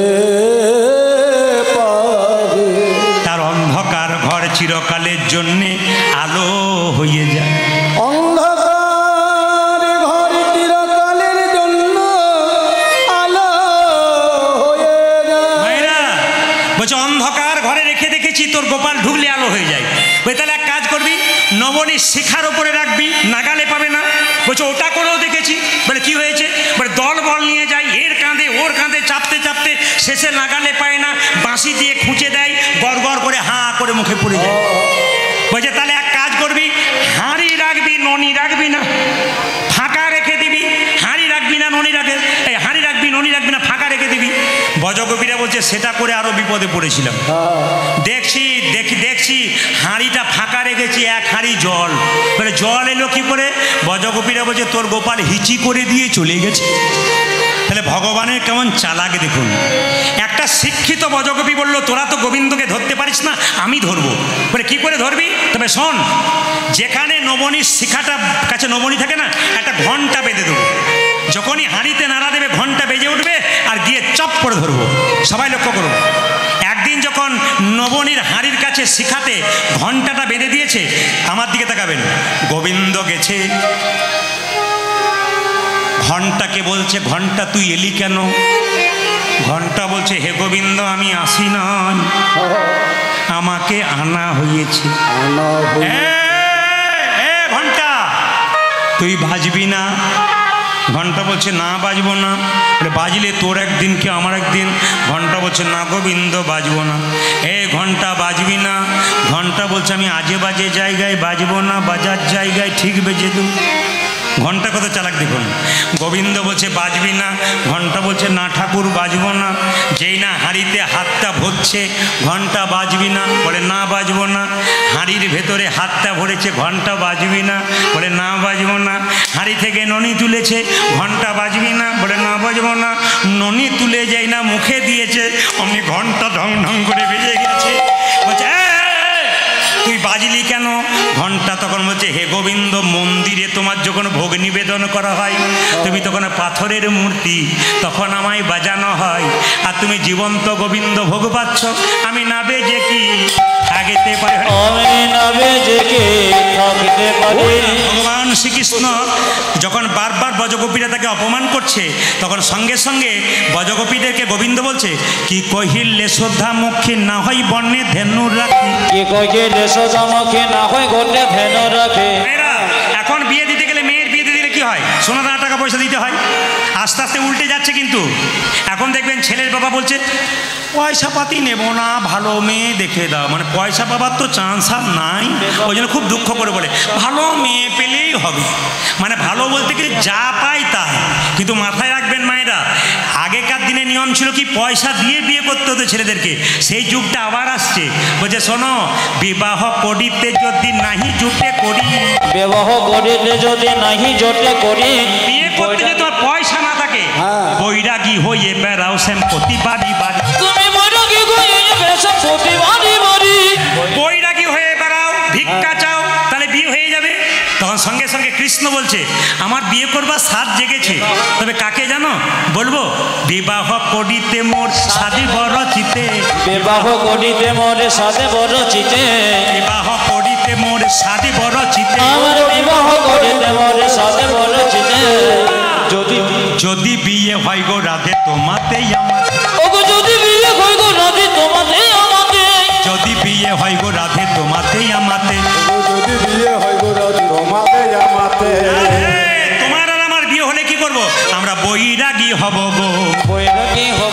Speaker 2: পারে,
Speaker 1: তার অন্ধকার ঘর চিরকালের জন্যে আলো হয়ে যায়।
Speaker 2: অন্ধকার ঘর চিরকালের জন্য আলো হয়ে যায়।
Speaker 1: মায়েরা বলছে অন্ধকার ঘরে রেখে দেখেছি তোর গোপাল ঢুকলে আলো হয়ে যায়। বলছে তাহলে এক কাজ করবি, নবনী শিখার ওপরে রাখবি, নাগালে পাবে না। বলছে ওটা করেও দেখেছি। বলে কি হয়েছে? বলে দল বল নিয়ে যায়, এর কাঁধে ওর কাঁধে চাপতে চাপতে শেষে নাগালে পায় না, বাঁশি দিয়ে খুঁচে দেয়, গড় গড় করে হাঁ করে মুখে পড়ে যায়। বলছে তাহলে এক কাজ করবি, হাঁড়ি রাখবি, ননি রাখবি না, ফাঁকা রেখে দিবি। হাঁড়ি রাখবি না, ননি রাখে, এই হাঁড়ি রাখবি, ননি রাখবি না, ফাঁকা রেখে দিবি। বজগোপীরা বলছে সেটা করে আরো বিপদে পড়েছিলাম। দেখছি দেখি দেখছি হাঁড়িটা ফাঁকা রেখেছি, এক হাঁড়ি জল। বলে জল এলো কি করে? বজগোপীরা বলছে তোর গোপাল হিচি করে দিয়ে চলে গেছে। তাহলে ভগবানের কেমন চালাক দেখুন। একটা শিক্ষিত বজগোপী বললো তোরা তো গোবিন্দকে ধরতে পারিস না, আমি ধরবো। বলে কি করে ধরবি? তবে শোন, যেখানে নবনীর শিখাটা কাছে নবনী থাকে না, একটা ঘন্টা বেঁধে দেবো, যখনই হাঁড়িতে নাড়া দেবে ঘন্টা বেজে উঠবে আর গিয়ে চপ করে ধরবো। সবাই লক্ষ্য করুন, একদিন যখন নবনীর হাঁড়ির কাছে শিখাতে ঘন্টাটা বেঁধে দিয়েছে, আমার দিকে তাকাবেন, গোবিন্দ গেছে, ঘন্টাকে বলছে ঘন্টা তুই এলি কেন? ঘন্টা বলছে হে গোবিন্দ আমি আসি নাই, আমাকে আনা হয়েছে। এ ঘন্টা তুই বাজবি না? ঘন্টা বলছে না বাজবো না। বলে বাজলে তোর একদিন কি আমার একদিন? ঘন্টা বলছে না গোবিন্দ বাজবো না। এ ঘন্টা বাজবি না? ঘন্টা বলছে আমি আজে বাজে জায়গায় বাজবো না, বাজার জায়গায় ঠিক বেজে দেব। ঘন্টা কত চালাক দেখুন। গোবিন্দ বলছে বাজবি না, ঘন্টা বলছে না ঠাকুর বাজবো না। যেই না হাঁড়িতে হাতটা ভরছে, ঘন্টা বাজবি না? বলে না বাজবো না। হাঁড়ির ভেতরে হাতটা ভরেছে, ঘন্টা বাজবি না? বলে না বাজবো না। হাঁড়ি থেকে ননি তুলেছে, ঘন্টা বাজবি না? বলে না বাজবো না। ননি তুলে যাই না মুখে দিয়েছে, অমনি ঘন্টা ঢং ঢং করে বেজে গেছে। বলছে তুই বাজলি কেন? ঘন্টা তখন বলছে, হে গোবিন্দ, মন্দিরে তোমার যখন ভোগ নিবেদন করা হয় তুমি তখন পাথরের মূর্তি, তখন আমায় বাজানো হয়, আর তুমি জীবন্ত গোবিন্দ ভোগ পাচ্ছ, আমি না বেজে কি থাকতে পারি?
Speaker 3: আমি না বেজে কি থাকতে পারি?
Speaker 1: ভগবান শ্রীকৃষ্ণ যখন বারবার ব্রজগোপীরা তাকে অপমান করছে, তখন সঙ্গে সঙ্গে ব্রজগোপীদেরকে গোবিন্দ বলছে, কি কহিলে শ্রদ্ধা মুখী না হয় বর্ণে ধেনু রাখি।
Speaker 3: কি কহিলে শ্রদ্ধা মুখী না হয় বর্ণে ধেনু রাখি।
Speaker 1: এখন বিয়ে দিতে গেলে মেয়ের বিয়ে দিতে গেলে কি হয়? সোনা দানা টাকা পয়সা দিতে হয়। আস্তে আস্তে উল্টে যাচ্ছে, কিন্তু এখন দেখবেন ছেলের বাবা বলছে, পয়সা পাতি নেব না, ভালো মেয়ে দেখে দাও। মানে পয়সা পাবার তো চান্স আর নাই, ওই জন্য খুব দুঃখ করে বলে ভালো মেয়ে পেলেই হবে। মানে ভালো বলতে গেলে যা পাই তাই। কিন্তু মাথায় রাখবেন মায়েরা, আগেকার দিনে নিয়ম ছিল কি, পয়সা দিয়ে বিয়ে করতে হতো ছেলেদেরকে। সেই যুগটা আবার আসছে, বলছে শোনো, বিবাহ করিতে যদি নাহি জুটে করি,
Speaker 3: বিবাহ করিতে যদি নাহি জোটে করি,
Speaker 1: বিয়ে করতে যদি তোমার পয়সা না থাকে, বৈরাগী হয়ে বেড়াও শ্যাম প্রতি বাড়ি বাড়ি।
Speaker 3: তুমি বৈরাগী হয়ে বেড়াও প্রতি বাড়ি বাড়ি।
Speaker 1: বৈরাগী হয়ে বেড়াও, ভিক্ষা চাও, তাহলে বিয়ে হয়ে যাবে। তখন সঙ্গে সঙ্গে কৃষ্ণ বলছে, আমার বিয়ে করবার সাধ জেগেছে, তবে কাকে জানো? বলবো, বিবাহ করিতে মোর সাধি বড় চিতে,
Speaker 3: বিবাহ করিতে মোর সাধে বড় চিতে,
Speaker 1: বিবাহ করিতে মোর সাধি বড় চিতে,
Speaker 3: আমার বিবাহ করিতে মোর সাধে বড় চিতে। যদি
Speaker 1: যদি বিয়ে হয় গো রাধে তোমাতেই আমাতে,
Speaker 3: ওগো যদি বিয়ে হয় গো রাধে তোমাতেই আমাতে,
Speaker 1: যদি বিয়ে হয় গো রাধে তোমাতেই আমাতে,
Speaker 2: যদি বিয়ে হয় গো রাধে তোমাতে আমাতে।
Speaker 1: তোমার আর আমার বিয়ে হলে কি করব? আমরা বৈরাগী হব গো,
Speaker 3: বৈরাগী হব,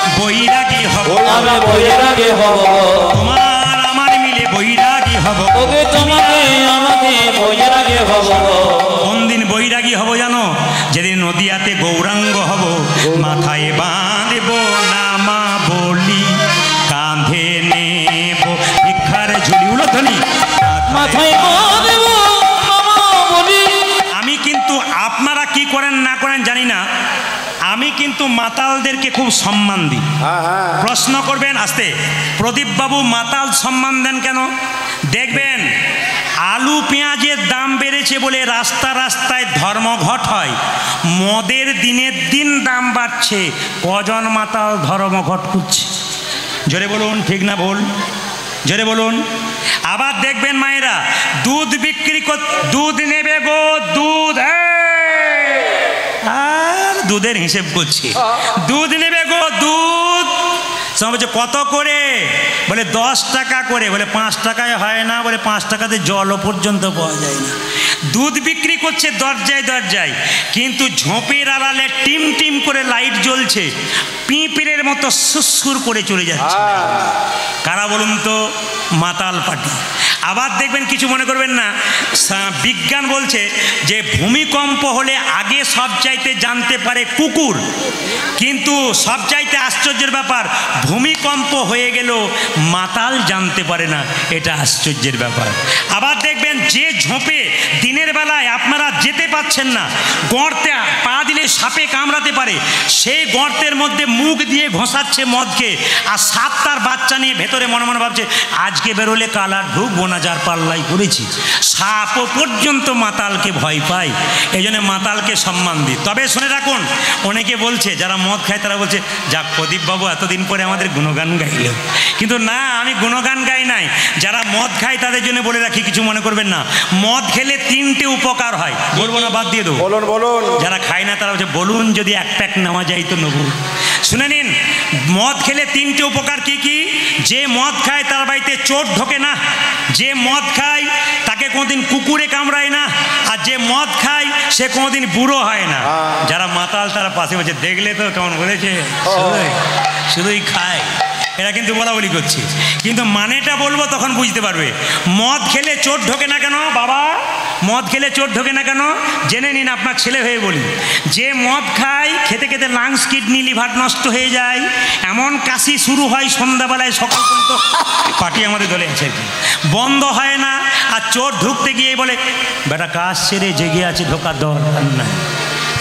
Speaker 1: বৈরাগী হব,
Speaker 3: আমরা বৈরাগী হব,
Speaker 1: তোমার আমার মিলে বৈরাগী হব।
Speaker 3: ওগো তোমাকে আমাকে বৈরাগী হব।
Speaker 1: কোন দিন বৈরাগী হব জানো? যেদিন নদিয়াতে গৌরাঙ্গ হব, মাথায় বাঁধব নামা বলি, কাঁধে নেব ভিক্ষার ঝুলি, উলধ্বনি
Speaker 3: মাথায় বাঁধব নামা বলি। আমি
Speaker 1: কিন্তু আপনারা কি করেন না করেন জানি না, আমি কিন্তু মাতালদেরকে খুব সম্মান দিই।
Speaker 2: হ্যাঁ হ্যাঁ
Speaker 1: প্রশ্ন করবেন আসতে, প্রদীপ বাবু মাতাল সম্মান দেন কেন? দেখবেন আলু পেঁয়াজের দাম বেড়েছে বলে রাস্তা রাস্তায় ধর্মঘট হয়, মদের দিনের দিন দাম বাড়ছে, কজন মাতাল ধর্মঘট করছে? জোরে বলুন, ঠিক না ভুল? জোরে বলুন। আবার দেখবেন মায়েরা দুধ বিক্রি কর, দুধ নেবে গো দুধ, আর দুধের হিসেব করছে, দুধ নেবে গো দুধ, বলছে কত করে? বলে দশ টাকা করে। বলে পাঁচ টাকায় হয় না, বলে পাঁচ টাকাতে জলও পর্যন্ত পাওয়া যায় না। দুধ বিক্রি করছে দরজায় দরজায়, কিন্তু ঝোপের আড়ালে টিম টিম করে লাইট জ্বলছে, পিঁপড়ের মতো সুসুর করে চলে যাচ্ছে। কারা বলুন তো? মাতাল পার্টি। আবার দেখবেন, কিছু মনে করবেন না, বিজ্ঞান বলছে যে ভূমিকম্প হলে আগে সব চাইতে জানতে পারে কুকুর, কিন্তু সব চাইতে আশ্চর্যের ব্যাপার, ভূমিকম্প হয়ে গেল মাতাল জানতে পারে না, এটা আশ্চর্যের ব্যাপার। আবার দেখবেন যে ঝোপে দিনের বেলায় আপনারা যেতে পাচ্ছেন না, গর্তে পা দিলে সাপে কামড়াতে পারে, সেই গর্তের মধ্যে মুখ দিয়ে ঘষাচ্ছে মদকে, আর সাপ তার বাচ্চা নিয়ে ভেতরে মনে মনে ভাবছে আজকে বেরোলে কাল আর ঢুকবো না, যার পাল্লাই করেছি। সাপও পর্যন্ত মাতালকে ভয় পায়, এই জন্য মাতালকে সম্মান দিই। তবে শুনে রাখুন, অনেকে বলছে যারা মদ খায় তারা বলছে, যাক প্রদীপবাবু এতদিন পরে আমাদের গুণগান গাইল, কিন্তু না, আমি গুণগান গাই নাই। যারা মদ খায় তাদের জন্য বলে রাখি, কিছু মনে করবেন না, মদ খেলে তিনটে উপকার হয়, বলবো না বাদ দিয়ে দেবো।
Speaker 2: বলুন বলুন।
Speaker 1: যারা খায় না তারা বলছে বলুন, যদি এক প্যাক নেওয়া যায় তো নেবো। শুনে নিন, মদ খেলে তিনটে উপকার কি কি? যে মদ খায় তার বাড়িতে চোর ঢোকে না, যে মদ খায় তাকে কোনোদিন কুকুরে কামড়ায় না, আর যে মদ খায় সে কোনোদিন বুড়ো হয় না। যারা মাতাল তারা পাশে বলছে, দেখলে তো কেমন বলেছে, শুধুই শুধুই খায়, এরা কিন্তু বলা বলি করছে, কিন্তু মানেটা বলবো তখন বুঝতে পারবে। মদ খেলে চোর ঢোকে না কেন বাবা? মদ খেলে চোর ঢোকে না কেন জেনে নিন, আপনার ছেলে হয়ে বলি। যে মদ খায় খেতে খেতে লাংস, কিডনি, লিভার নষ্ট হয়ে যায়, এমন কাশি শুরু হয় সন্ধ্যাবেলায় সকাল পর্যন্ত, পার্টি আমাদের দলে আছে, বন্ধ হয় না। আর চোর ঢুকতে গিয়ে বলে, বেটা কাজ সেরে জেগে আছে, ঢোকার দরকার নাই।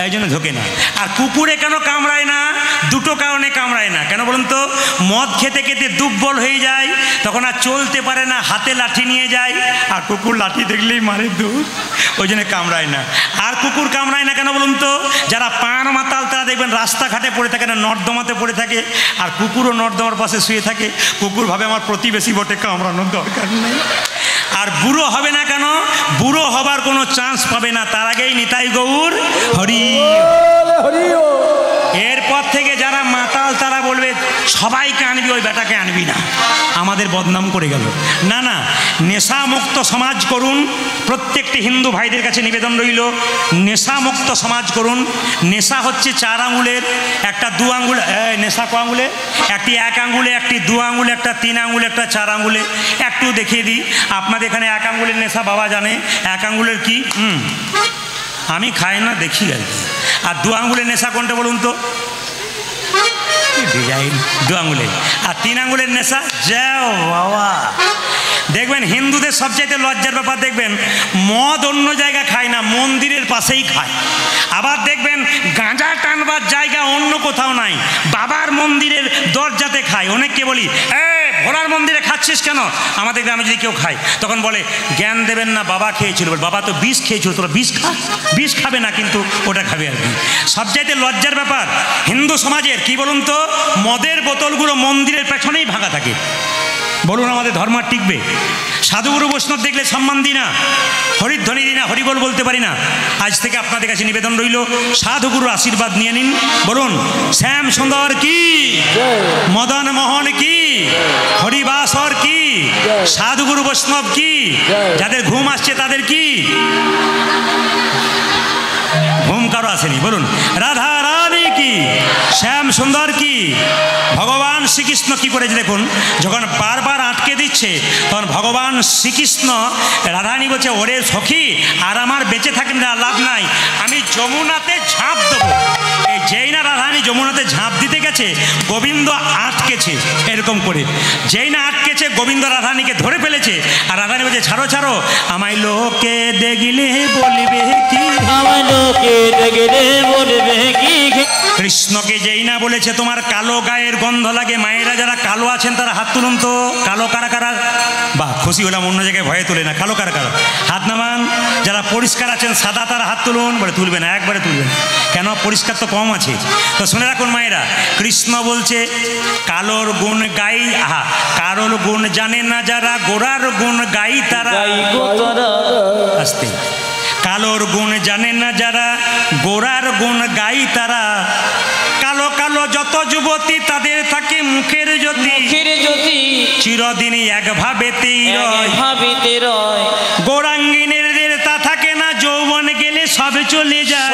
Speaker 1: তাই জন্য ঢোকে না। আর কুকুরে কেন কামড়ায় না? দুটো কারণে কামড়ায় না। কেন বলুন তো? মদ খেতে খেতে দুর্বল হয়ে যায়, তখন আর চলতে পারে না, হাতে লাঠি নিয়ে যায়, আর কুকুর লাঠি দেখলেই মারে দূর, ওই জন্য কামড়ায় না। আর কুকুর কামড়ায় না কেন বলুন তো? যারা পান মাতাল তারা দেখবেন রাস্তাঘাটে পড়ে থাকে না, নর্দমাতে পড়ে থাকে, আর কুকুরও নর্দমার পাশে শুয়ে থাকে। কুকুর ভাবে আমার প্রতিবেশী বটে, কামড়ানোর দরকার নেই। আর বুড়ো হবে না কেন? বুড়ো হবার কোনো চান্স পাবে না, তার আগেই নিতাই গৌর হরি। এরপর থেকে যারা মাতাল তারা বলবে সবাইকে আনবি, ওই বেটাকে আনবি না, আমাদের বদনাম করে গেল। না না, নেশামুক্ত সমাজ করুন। প্রত্যেকটি হিন্দু ভাইদের কাছে নিবেদন রইল, নেশামুক্ত সমাজ করুন। নেশা হচ্ছে চার আঙুলের, একটা দু আঙুল, নেশা ক আঙুলে? একটি এক আঙুলে, একটি দু আঙুলে, একটা তিন আঙুলে, একটা চার আঙুলে। একটু দেখিয়ে দিই, আপনাদের এখানে এক আঙুলের নেশা বাবা জানে, এক আঙুলের কি? হুম, আমি খাই না, দেখি আর কি। আর দু আঙুলের নেশা কোনটা বলুন তো? ডিজাইন দু আঙুলে। আর তিন আঙুলের নেশা, যাও বাবা। দেখবেন হিন্দুদের সবচাইতে লজ্জার ব্যাপার, দেখবেন মদ অন্য জায়গা খায় না, মন্দিরের পাশেই খায়। আবার দেখবেন গাঁজা টানবার জায়গা অন্য কোথাও নাই, বাবার মন্দিরের দরজাতে খায়। অনেককে বলি, এ ভোলার মন্দিরে খাচ্ছিস কেন? আমাদের গ্রামে যদি কেউ খায় তখন বলে জ্ঞান দেবেন না, বাবা খেয়েছিল। বাবা তো বিষ খেয়েছিল, তোরা বিষ খা। বিষ খাবে না, কিন্তু ওটা খাবে আর কি। সবচাইতে লজ্জার ব্যাপার হিন্দু সমাজের কি বলুন তো? মদের বোতলগুলো মন্দিরের পেছনেই ভাঙা থাকে। বলুন আমাদের ধর্ম আর টিকবে? সাধুগুরু বৈষ্ণব দেখলে সম্মান দিই না, হরিধ্বনি দিই না, হরিবল বলতে পারি না। আজ থেকে আপনাদের কাছে নিবেদন রইল, সাধুগুরুর আশীর্বাদ নিয়ে নিন। বলুন শ্যাম সুন্দর কি, মদন মোহন কি, হরিবাসর কি, সাধুগুরু বৈষ্ণব কি। যাদের ঘুম আসছে তাদের কি? ঘুম কারো আসেনি? বলুন রাধা রানী কি, শ্যাম সুন্দর কি। ভগবান শ্রীকৃষ্ণ কি করেছে দেখুন, যখন বারবার আটকে দিচ্ছে তখন ভগবান শ্রীকৃষ্ণ রাধারানী বলছে, ওরে সখী আর আমার বেঁচে থাকেন লাভ নাই, আমি যমুনাতে ঝাঁপ দেবো। এই যেই না রাধারানী যমুনাতে ঝাঁপ দিতে গেছে, গোবিন্দ আটকেছে এরকম করে। যেই না আটকেছে, গোবিন্দ রাধারানীকে ধরে ফেলেছে। আর রাধারানী বলছে, ছাড়ো ছাড়ো, আমায় লোকে দেখলে বলবে কি, আমায় লোকে দেখলে বলবে কি। কৃষ্ণকে যেই না বলেছে তোমার কালো গায়ের গন্ধ লাগে, মায়েরা যারা কালো আছেন তারা হাত তুলুন তো। কালো কারা কারা? বা খুশি হলাম, অন্য জায়গায় ভয়ে তোলে না। কালো কারা কারা? হাত নামান। যারা পরিষ্কার আছেন সাদা তারা হাত তুলুন। বলে তুলবে না, একবারে তুলবেন কেন? পরিষ্কার তো কম আছে। তো শুনে রাখুন মায়েরা, কৃষ্ণ বলছে কালোর গুণ গাই, আহা কারোর গুণ জানে না যারা, গোড়ার গুণ গাই তারা। আস্তে। কালোর গুণ জানে না যারা, গোড়ার গুণ গাই তারা। কালো কালো যত যুবতী তাদের থাকে মুখের জ্যোতি, চিরদিনই একভাবেতেই রয়। গৌরাঙ্গিনীদের তা থাকে না, যৌবন গেলে সবে চলে যায়।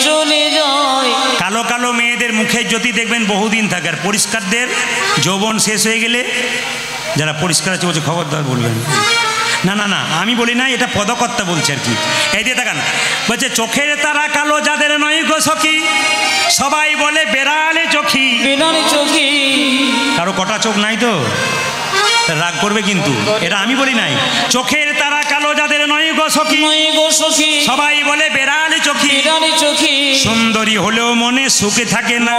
Speaker 1: কালো কালো মেয়েদের মুখের জ্যোতি দেখবেন বহুদিন থাকে, আর পরিষ্কারদের যৌবন শেষ হয়ে গেলে, যারা পরিষ্কার আছে বলছে খবরদার বলবেন না। না না আমি বলি না, এটা পদকর্তা বলছে আর কি। এই দিয়ে দেখান, বলছে চোখের তারা কালো যাদের নয় গো সখী, সবাই বলে বেড়ালে চোখি। কারো কটা চোখ নাই তো রাগ করবে কিন্তু, এটা আমি বলি নাই। চোখের তারা কালো যাদের নয় গো সখী, সবাই বলে বেড়ালে চোখি। সুন্দরী হলেও মনে সুখে থাকে না,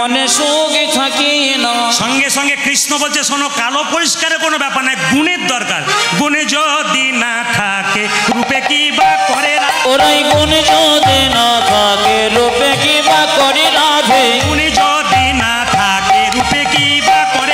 Speaker 1: সঙ্গে সঙ্গে কৃষ্ণ বলছে শোনো, কালো পরিষ্কারের কোনো ব্যাপার নাই, গুণের দরকার। গুণে যদি না থাকে রূপে কি বা করে ওরাই, গুণে যদি না থাকে রূপে কি বা করে রাধে। গুণে যদি না থাকে রূপে কি বা করে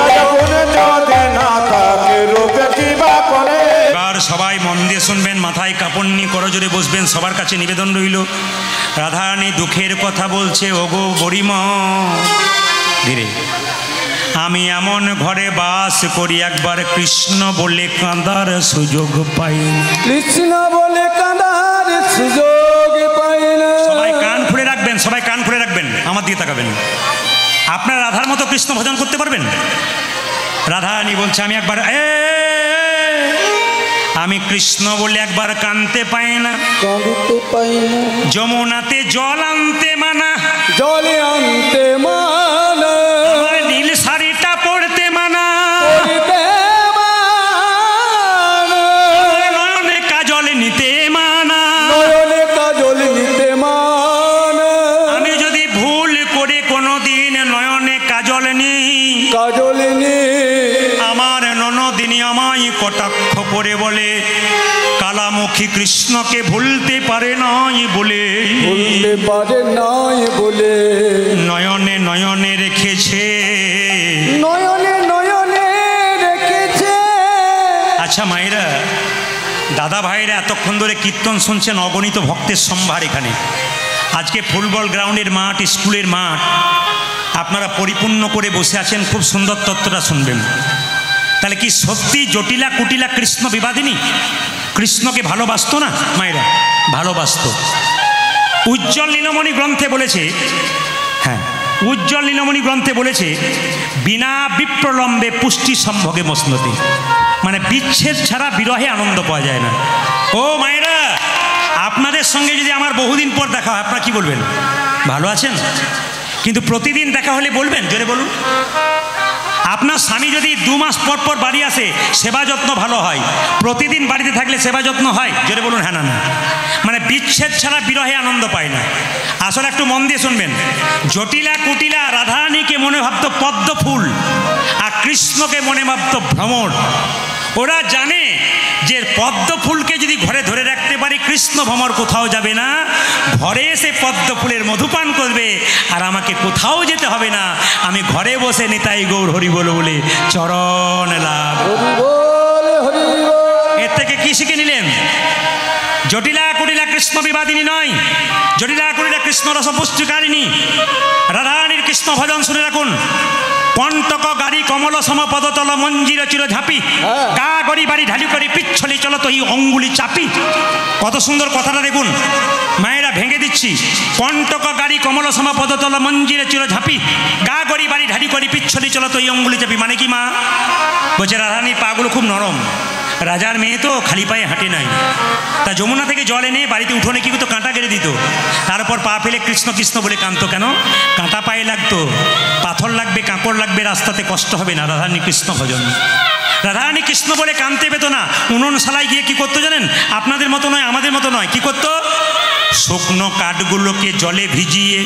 Speaker 1: সবাই মন দিয়ে শুনবেন, মাথায় কাপড় নিয়ে করজোরে বসবেন। সবার কাছে নিবেদন রইল, রাধারানী দুঃখের কথা বলছে, ওগো বড়িমা ধীরে, আমি এমন ঘরে বাস করি, একবার কৃষ্ণ বলে কাঁদার সুযোগ পাই। কৃষ্ণ বলে কাঁদার সুযোগ পাই না। সবাই কান খুলে রাখবেন, সবাই কান খুলে রাখবেন, আমার দিকে তাকাবেন। আপনার রাধার মতো কৃষ্ণ ভজন করতে পারবেন? রাধারানী বলছে, আমি একবার এ আমি কৃষ্ণ বলে একবার কানতে পাই না, কাঁদতে পাই না। যমুনাতে জল আনতে মানা, জল আনতে মানা। আমার নীল শাড়িটা পড়তে মানা, পড়তে মানা। নয়নে কাজল নিতে মানা, নয়নে কাজল নিতে মানা। রাধামুখী কৃষ্ণকে ভুলতে পারে নাই বলে,
Speaker 2: ভুলতে পারে নাই বলে,
Speaker 1: নয়নে নয়নে রেখেছে,
Speaker 2: নয়নে নয়নে রেখেছে।
Speaker 1: আচ্ছা মায়েরা, দাদা ভাইরা এতক্ষণ ধরে কীর্তন শুনছেন, অগণিত ভক্তের সম্ভার এখানে। আজকে ফুটবল গ্রাউন্ডের মাঠ, স্কুলের মাঠ আপনারা পরিপূর্ণ করে বসে আছেন, খুব সুন্দর তত্ত্বটা শুনবেন। তাহলে কি সত্যি জটিলা কুটিলা কৃষ্ণ বিবাদিনী কৃষ্ণকে ভালোবাসতো না মায়েরা? ভালোবাসতো। উজ্জ্বল নীলমণি গ্রন্থে বলেছে, হ্যাঁ উজ্জ্বল নীলমণি গ্রন্থে বলেছে, বিনা বিপ্রলম্বে পুষ্টি সম্ভোগে মসনতি, মানে বিচ্ছেদ ছাড়া বিরহে আনন্দ পাওয়া যায় না। ও মায়েরা, আপনাদের সঙ্গে যদি আমার বহুদিন পর দেখা হয়, আপনারা কি বলবেন? ভালো আছেন? কিন্তু প্রতিদিন দেখা হলে বলবেন? জোরে বলুন। আপনার স্বামী যদি দু মাস পর পর বাড়ি আসে, সেবা যত্ন ভালো হয়। প্রতিদিন বাড়িতে থাকলে সেবা যত্ন হয়? জোরে বলুন হ্যাঁ না না। মানে বিচ্ছেদ ছাড়া বিরহে আনন্দ পায় না। আসলে একটু মন দিয়ে শুনবেন। জটিলা কুটিলা রাধারানীকে মনে ভাবত পদ্ম ফুল, আর কৃষ্ণকে মনে ভাবত ভ্রমর। ওরা জানে যে পদ্ম ফুলকে যদি ঘরে ধরে রাখতে পারি, কৃষ্ণ ভ্রমর কোথাও যাবে না, ঘরে এসে পদ্ম ফুলের মধুপান করবে, আর আমাকে কোথাও যেতে হবে না, আমি ঘরে বসে নিতাই গৌর হরি বল বলে চরণ লাভ। এর থেকে কি শিখে নিলেন? জটিলা কুটিলা কৃষ্ণ বিবাদিনী নয়, জটিলা কুটিলা কৃষ্ণ রসপুষ্টিকারিণী। রাধারানীর কৃষ্ণ ভজন শুনে রাখুন। কণ্টক গাড়ি কমল সম পদতল মঞ্জির চির ঝাঁপি, গা গড়ি বাড়ি ঢালি করি পিচ্ছলি চলো তো এই অঙ্গুলি চাপি। কত সুন্দর কথাটা দেখুন মায়েরা, ভেঙে দিচ্ছি। কণ্টক গাড়ি কমল সম পদতল মঞ্জিরে চির ঝাঁপি, গা গড়ি বাড়ি ঢালি করি পিচ্ছলি চলো তো এই অঙ্গুলি চাপি। মানে কি মা? বলছে রাধারানীর পাগুলো খুব নরম, রাজার মেয়ে তো খালি পায়ে হাঁটে নাই। তা যমুনা থেকে জল এনে বাড়িতে উঠোনে কি করতো? কাঁটা কেড়ে দিত, তারপর পা ফেলে কৃষ্ণ কৃষ্ণ বলে কাঁদতো। কেন? কাঁটা পায়ে লাগতো, পাথর লাগবে, কাঁকড় লাগবে, রাস্তাতে কষ্ট হবে না। রাধারানী কৃষ্ণ ভজন, রাধারানী কৃষ্ণ বলে কাঁদতে পেতো না। উনুন শালায় গিয়ে কি করতো জানেন? আপনাদের মতো নয়, আমাদের মতো নয়। কি করতো? শুকনো কাঠগুলোকে জলে ভিজিয়ে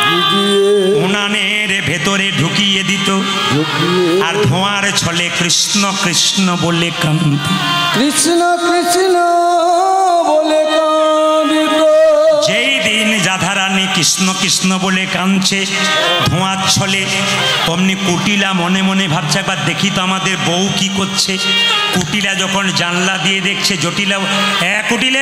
Speaker 1: উনানের ভেতরে ঢুকিয়ে দিত, আর ধোঁয়ার ছলে কৃষ্ণ কৃষ্ণ বলে কাঁদত।
Speaker 2: কৃষ্ণ কৃষ্ণ বলে কাঁদিত।
Speaker 1: যেই দিন রাধারানী কৃষ্ণ কৃষ্ণ বলে কাঁদছে ধোঁয়ার ছলে, অমনি কুটিলা মনে মনে ভাবছে একবার দেখি তো আমাদের বউ কি করছে। কুটিলা যখন জানলা দিয়ে দেখছে, জটিলা এ কুটিলে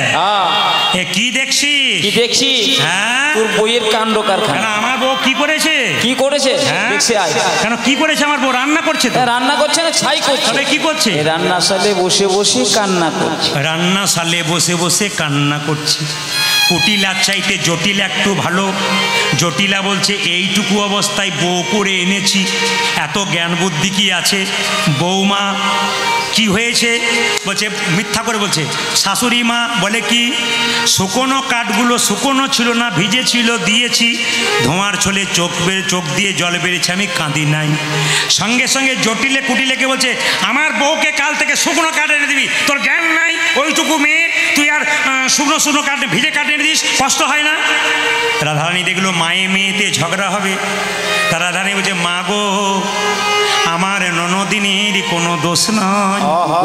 Speaker 1: এ কি দেখছি?
Speaker 3: কি দেখছি?
Speaker 1: হ্যাঁ,
Speaker 3: তোর বইয়ের কাণ্ড কারখানা।
Speaker 1: কেন আমার বউ কি করেছে?
Speaker 3: কি করেছে?
Speaker 1: হ্যাঁ?
Speaker 3: দেখছে আয়।
Speaker 1: কেন কি করেছে? আমার বউ রান্না করছে তো।
Speaker 3: রান্না করছে না, ছাই করছে।
Speaker 1: তবে কি করছে?
Speaker 3: রান্না সালে বসে বসে কান্না করছে।
Speaker 1: রান্না সালে বসে বসে কান্না করছে। কুটিলার চাইতে জটিলা একটু ভালো। জটিলা বলছে এইটুকু অবস্থায় বউ করে এনেছি, এত জ্ঞান বুদ্ধি কি আছে? বৌমা কি হয়েছে? বলছে মিথ্যা করে বলছে। শাশুড়ি মা বলে কি? শুকনো কাঠগুলো শুকনো ছিল না, ভিজে ছিল, দিয়েছি, ধোঁয়ার ছলে চোখ বের চোখ দিয়ে জল বেরিয়েছে, আমি কাঁদি নাই। সঙ্গে সঙ্গে জটিলে কুটিলেকে বলছে আমার বউকে কাল থেকে শুকনো কাঠ এনে দিবি। তোর জ্ঞান নাই, ওইটুকু মেয়ে তুই আর শুকনো শুকনো কাঠ ভিজে কাঠ এনে দিস, কষ্ট হয় না? রাধারানী দেখলো মায়ে মেয়েতে ঝগড়া হবে। তা রাধারানী বলছে মা গো, আমার ননদিনীর কোনো দোষ নয়,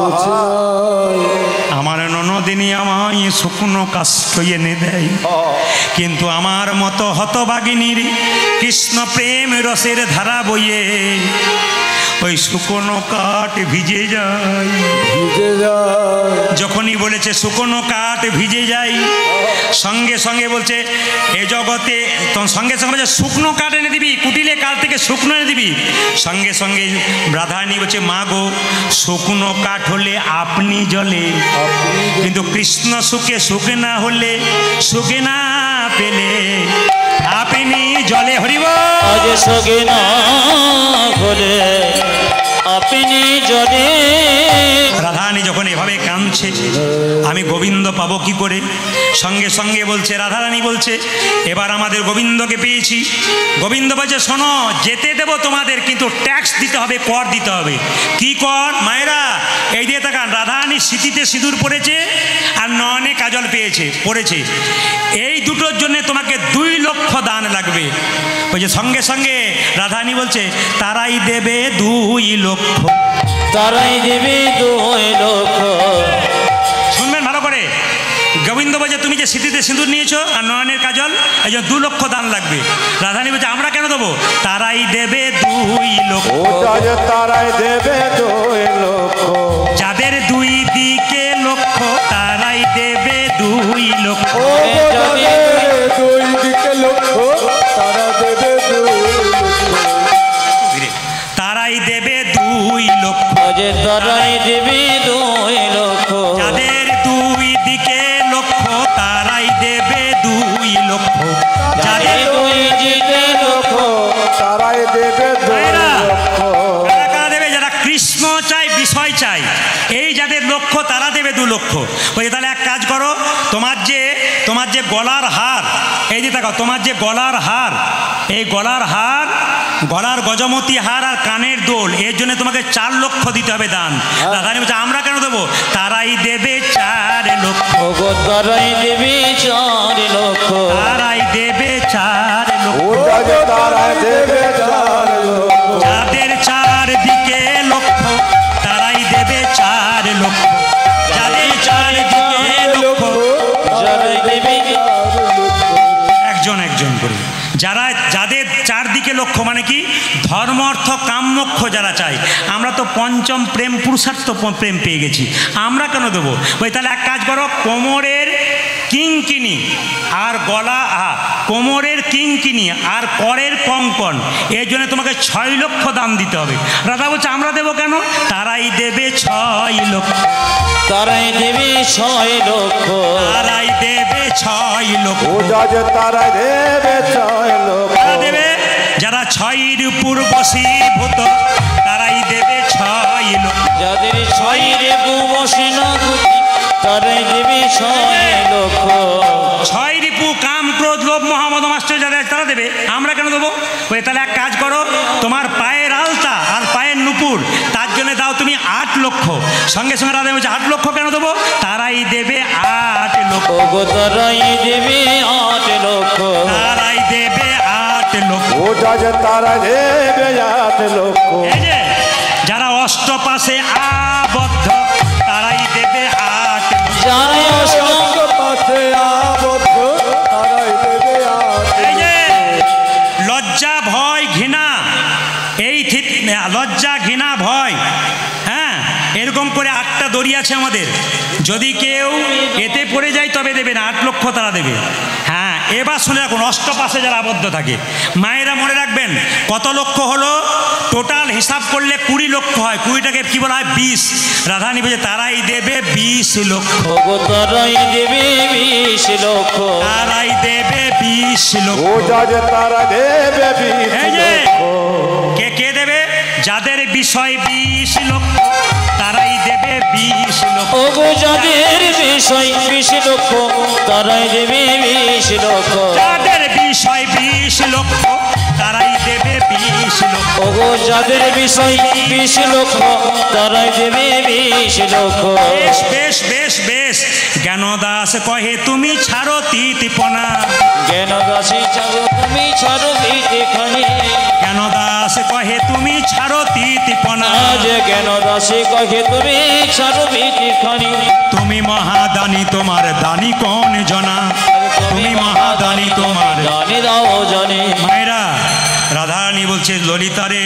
Speaker 1: আমার ননদিনী আমায় শুকনো কাষ্ঠ এনে দেয়, কিন্তু আমার মতো হতভাগিনীর কৃষ্ণ প্রেম রসের ধারা বইয়ে ওই শুকনো কাঠ ভিজে যায়।
Speaker 2: ভিজে যায়।
Speaker 1: যখনই বলেছে শুকনো কাঠ ভিজে যায়, সঙ্গে সঙ্গে বলছে এ জগতে সঙ্গে সঙ্গে বলছে শুকনো কাঠ এনে দিবি, কুটিলে কাল থেকে শুকনো এনে দিবি। সঙ্গে সঙ্গে রাধারানী বলছে মা গো, শুকনো কাঠ হলে আপনি জলে, কিন্তু কৃষ্ণ সুখে সুখে না হলে, সুখে না পেলে আপনি জলে। হরিব
Speaker 3: আজ সগে না হলে আপনি জলে।
Speaker 1: রাধারানী যখন এভাবে কাঁদছে আমি গোবিন্দ পাবো কি করে? সঙ্গে সঙ্গে বলছে রাধারানী বলছে এবার আমাদের গোবিন্দকে পেয়েছি। গোবিন্দ বলছে শোনো, যেতে দেবো তোমাদের, কিন্তু ট্যাক্স দিতে হবে, কর দিতে হবে। কি কর? মায়েরা এই দিয়ে তাকান, রাধারানী স্মৃতিতে সিঁদুর পড়েছে আর নয়নে কাজল পেয়েছে পড়েছে, এই দুটোর জন্য তোমাকে দুই লক্ষ দান লাগবে। ওই যে সঙ্গে সঙ্গে রাধারানী বলছে তারাই দেবে দুই লক্ষ,
Speaker 3: তারাই দেবে দুই লক্ষ।
Speaker 1: শুনবেন ভালো করে, গোবিন্দ বলছে তুমি যে স্মৃতিতে সিঁদুর নিয়েছো আর নয়নের কাজল, এই জন্য দু লক্ষ দান লাগবে। রাধারানী বলছে আমরা কেন দেবো? তারাই দেবে দুই লক্ষ।
Speaker 2: তারাই দেবে দুই লক্ষ।
Speaker 1: যাদের দুই দিকে লক্ষ্য তারাই দেবে দুই লক্ষ।
Speaker 2: দুই দিকে লক্ষ্য তারা দেবে দুই লক্ষ।
Speaker 1: তারাই দেবে দুই লক্ষ।
Speaker 3: তারাই দেবে দুই লক্ষ।
Speaker 1: যাদের দুই দিকে লক্ষ্য তারাই দেবে দুই লক্ষ। যাদের
Speaker 3: দুই দিকে লক্ষ্য
Speaker 2: তারাই দেবে দুই লক্ষ।
Speaker 1: কারা কারা দেবে? যারা কৃষ্ণ চাই, বিষয় চাই, এই যাদের লক্ষ্য তারা দেবে দু লক্ষ। বলছে তাহলে এক কাজ করো, তোমার যে তোমার যে গলার হার, এই যে দেখো তোমার যে গলার হার, এই গলার হার, গলার গজমতি হার আর কানের দোল, এর জন্য তোমাকে চার লক্ষ দিতে হবে দান। রাধারানী বলছে আমরা কেন দেবো? তারাই দেবে চার লক্ষ।
Speaker 3: তারাই দেবে চার লক্ষ।
Speaker 1: তারাই দেবে চার লক্ষ।
Speaker 2: তারাই দেবে চার লক্ষ।
Speaker 1: যাদের চার দিকে লক্ষ্য তারাই দেবে চার লক্ষ। যাদের চার দিকে লক্ষ্য
Speaker 3: তারাই দেবে
Speaker 1: একজন একজন করে। যারা যাদের চারদিকে লক্ষ্য মানে কি? ধর্ম অর্থ কাম মোক্ষ যারা চাই। আমরা তো পঞ্চম প্রেম পুরুষার্থ প্রেম পেয়ে গেছি, আমরা কেন দেবো? ওই তাহলে এক কাজ করো, কোমরের কিংকিনি আর গলা আ কোমরের কিংকিনি আর করের কঙ্কন, এর জন্য তোমাকে ছয় লক্ষ দান দিতে হবে। রাধা বলছে আমরা দেবো কেন? তারাই দেবে ছয় লক্ষ।
Speaker 3: তারাই দেবে ছয় লক্ষ।
Speaker 1: তারাই দেবে ছয় লক্ষ।
Speaker 2: তারাই দেবে ছয় লক্ষ।
Speaker 1: তারা দেবে যারা ছয়ের উপর বশীভূত তারাই দেবে ছয় লক্ষ।
Speaker 3: যাদের ছয় রেবু বসে না তারাই দেবে ছয় লক্ষ।
Speaker 1: ছয় রিপু কাম ক্রোধ লোভ মোহাম্মদ মাস্টার যাদের তারা দেবে, আমরা কেন দেবো? ওই তাহলে এক কাজ করো, তোমার পায়ের আলতা আর পায়ের নুপুর তার জন্য দাও তুমি আট লক্ষ। সঙ্গে সঙ্গে রাধা বলছে আট লক্ষ কেন দেবো? তারাই দেবে আট লক্ষ।
Speaker 3: তারাই দেবে আট লক্ষ।
Speaker 1: তারাই দেবে আট লক্ষ।
Speaker 2: তারা দেবে আট লক্ষ।
Speaker 1: এই যে যারা অষ্টপাশে আবদ্ধ তারাই দেবে আট লক্ষ।
Speaker 3: যারা
Speaker 2: পাশে আবদ্ধ তারাই দেবে আট।
Speaker 1: এই যে লজ্জা ভয় ঘৃণা, এই লজ্জা ঘৃণা ভয়, হ্যাঁ এরকম করে আটটা দড়ি আছে আমাদের। যদি কেউ এতে পড়ে যায় তবে দেবে না, আট লক্ষ তারা দেবে। হ্যাঁ এবার শুনে রাখুন, অষ্টপাশে যারা আবদ্ধ থাকে, মায়েরা মনে রাখবেন কত লক্ষ হলো? টোটাল হিসাব করলে কুড়ি লক্ষ হয়। কুড়িটাকে কি বলা হয়? বিশ। রাধারানী বলছে তারাই দেবে বিশ লক্ষ।
Speaker 3: তারাই দেবে বিশ লক্ষ।
Speaker 1: তারাই দেবে বিশ লক্ষ।
Speaker 2: তারা দেবে বিশ
Speaker 1: এই যে
Speaker 2: লক্ষ।
Speaker 1: কে কে দেবে? যাদের বিষয় বিশ লক্ষ তারাই দেবে বিশ লক্ষ।
Speaker 3: ওগো যাদের বিষয় বিশ লক্ষ তারাই দেবে বিশ লক্ষ।
Speaker 1: যাদের বিষয় বিশ লক্ষ তারাই দেবে বিশ লক্ষ।
Speaker 3: ওগো যাদের বিষয় বিশ লক্ষ তারাই দেবে বিশ লক্ষ।
Speaker 1: বেশ বেশ বেশ বেশ জ্ঞানদাস কহে তুমি ছাড়ো তিতিপনা।
Speaker 3: জ্ঞান দাসী ছাড়ো তুমি ছাড়ো ভীতিখানি।
Speaker 1: জ্ঞানদাস কহে তুমি ছাড়ো তিতিপনা।
Speaker 3: আজ জ্ঞান দাসী কহে তুমি ছাড়ো ভীতিখানি।
Speaker 1: তুমি মহাদানী তোমার দানী কোন জনা? তুমি মহাদানী তোমার
Speaker 3: জানি দাও জানি।
Speaker 1: মায়েরা রাধারানী বলছে ললিতা রে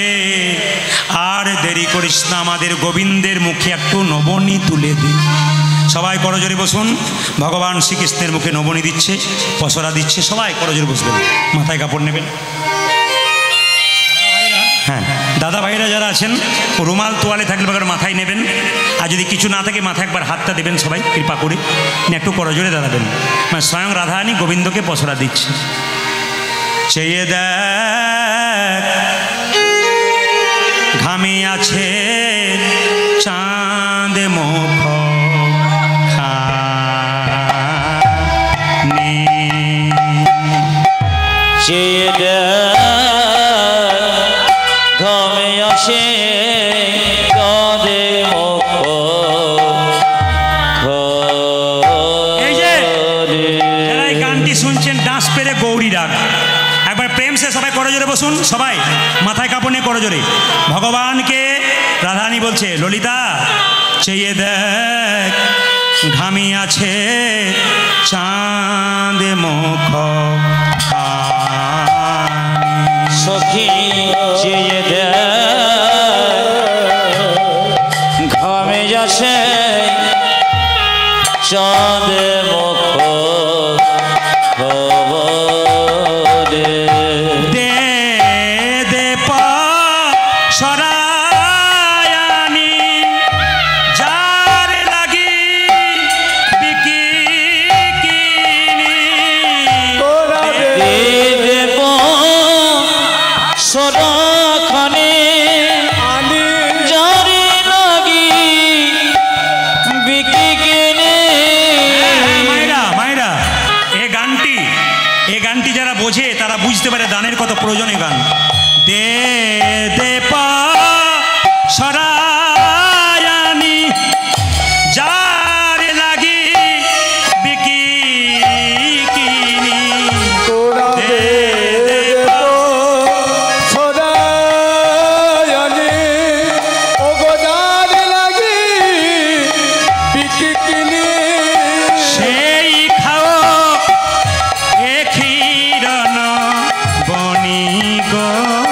Speaker 1: আর দেরি করিস না, আমাদের গোবিন্দের মুখে একটু নবনী তুলে দে। সবাই করজোরে বসুন। ভগবান শ্রীকৃষ্ণের মুখে নবনী দিচ্ছে, পসরা দিচ্ছে, সবাই করজোরে বসবেন, মাথায় কাপড় নেবেন। হ্যাঁ দাদা ভাইরা যারা আছেন রুমাল তোয়ালে থাকলে বাগার মাথায় নেবেন, আর যদি কিছু না থাকে মাথায় একবার হাতটা দেবেন সবাই কৃপা করে, একটু করজোরে দাঁড়াবেন। মানে স্বয়ং রাধারানী গোবিন্দকে পসরা দিচ্ছে। চেয়ে দেখ ঘামে আছে চাঁদ মুখ খানি।
Speaker 3: চেয়ে ঘামে আসে কাঁদে মুখ।
Speaker 1: এই যে যারা এই গানটি শুনছেন ডান্স পেরে গৌরী রাগ, একবার প্রেম সে সবাই করজোরে বসুন, সবাই মাথায় কাপড় নিয়ে করজোরে। ভগবানকে রাধারানী বলছে ললিতা চেয়ে দেখ ঘামি আছে চাঁদ মুখ
Speaker 3: সখী চেয়ে দে ঘামে যাচ্ছে চাঁদ মুখ
Speaker 1: দে দে পা সরায়ানি যার লাগি বিকি কিনি
Speaker 3: দেব সরাখানে যারে লাগি বিকি কিনে
Speaker 1: মায়েরা মায়েরা এ গানটি এ গানটি যারা বোঝে তারা বুঝতে পারে দানের কত প্রয়োজনীয় গান। দে দে পা সরায়ানি যার লাগি বিকি কিনি
Speaker 2: তোরা
Speaker 1: দে দে
Speaker 2: তো সদায়নি ও গোদার লাগি বিকি কিনি
Speaker 1: সেই খাও এ ক্ষীরন বনি গো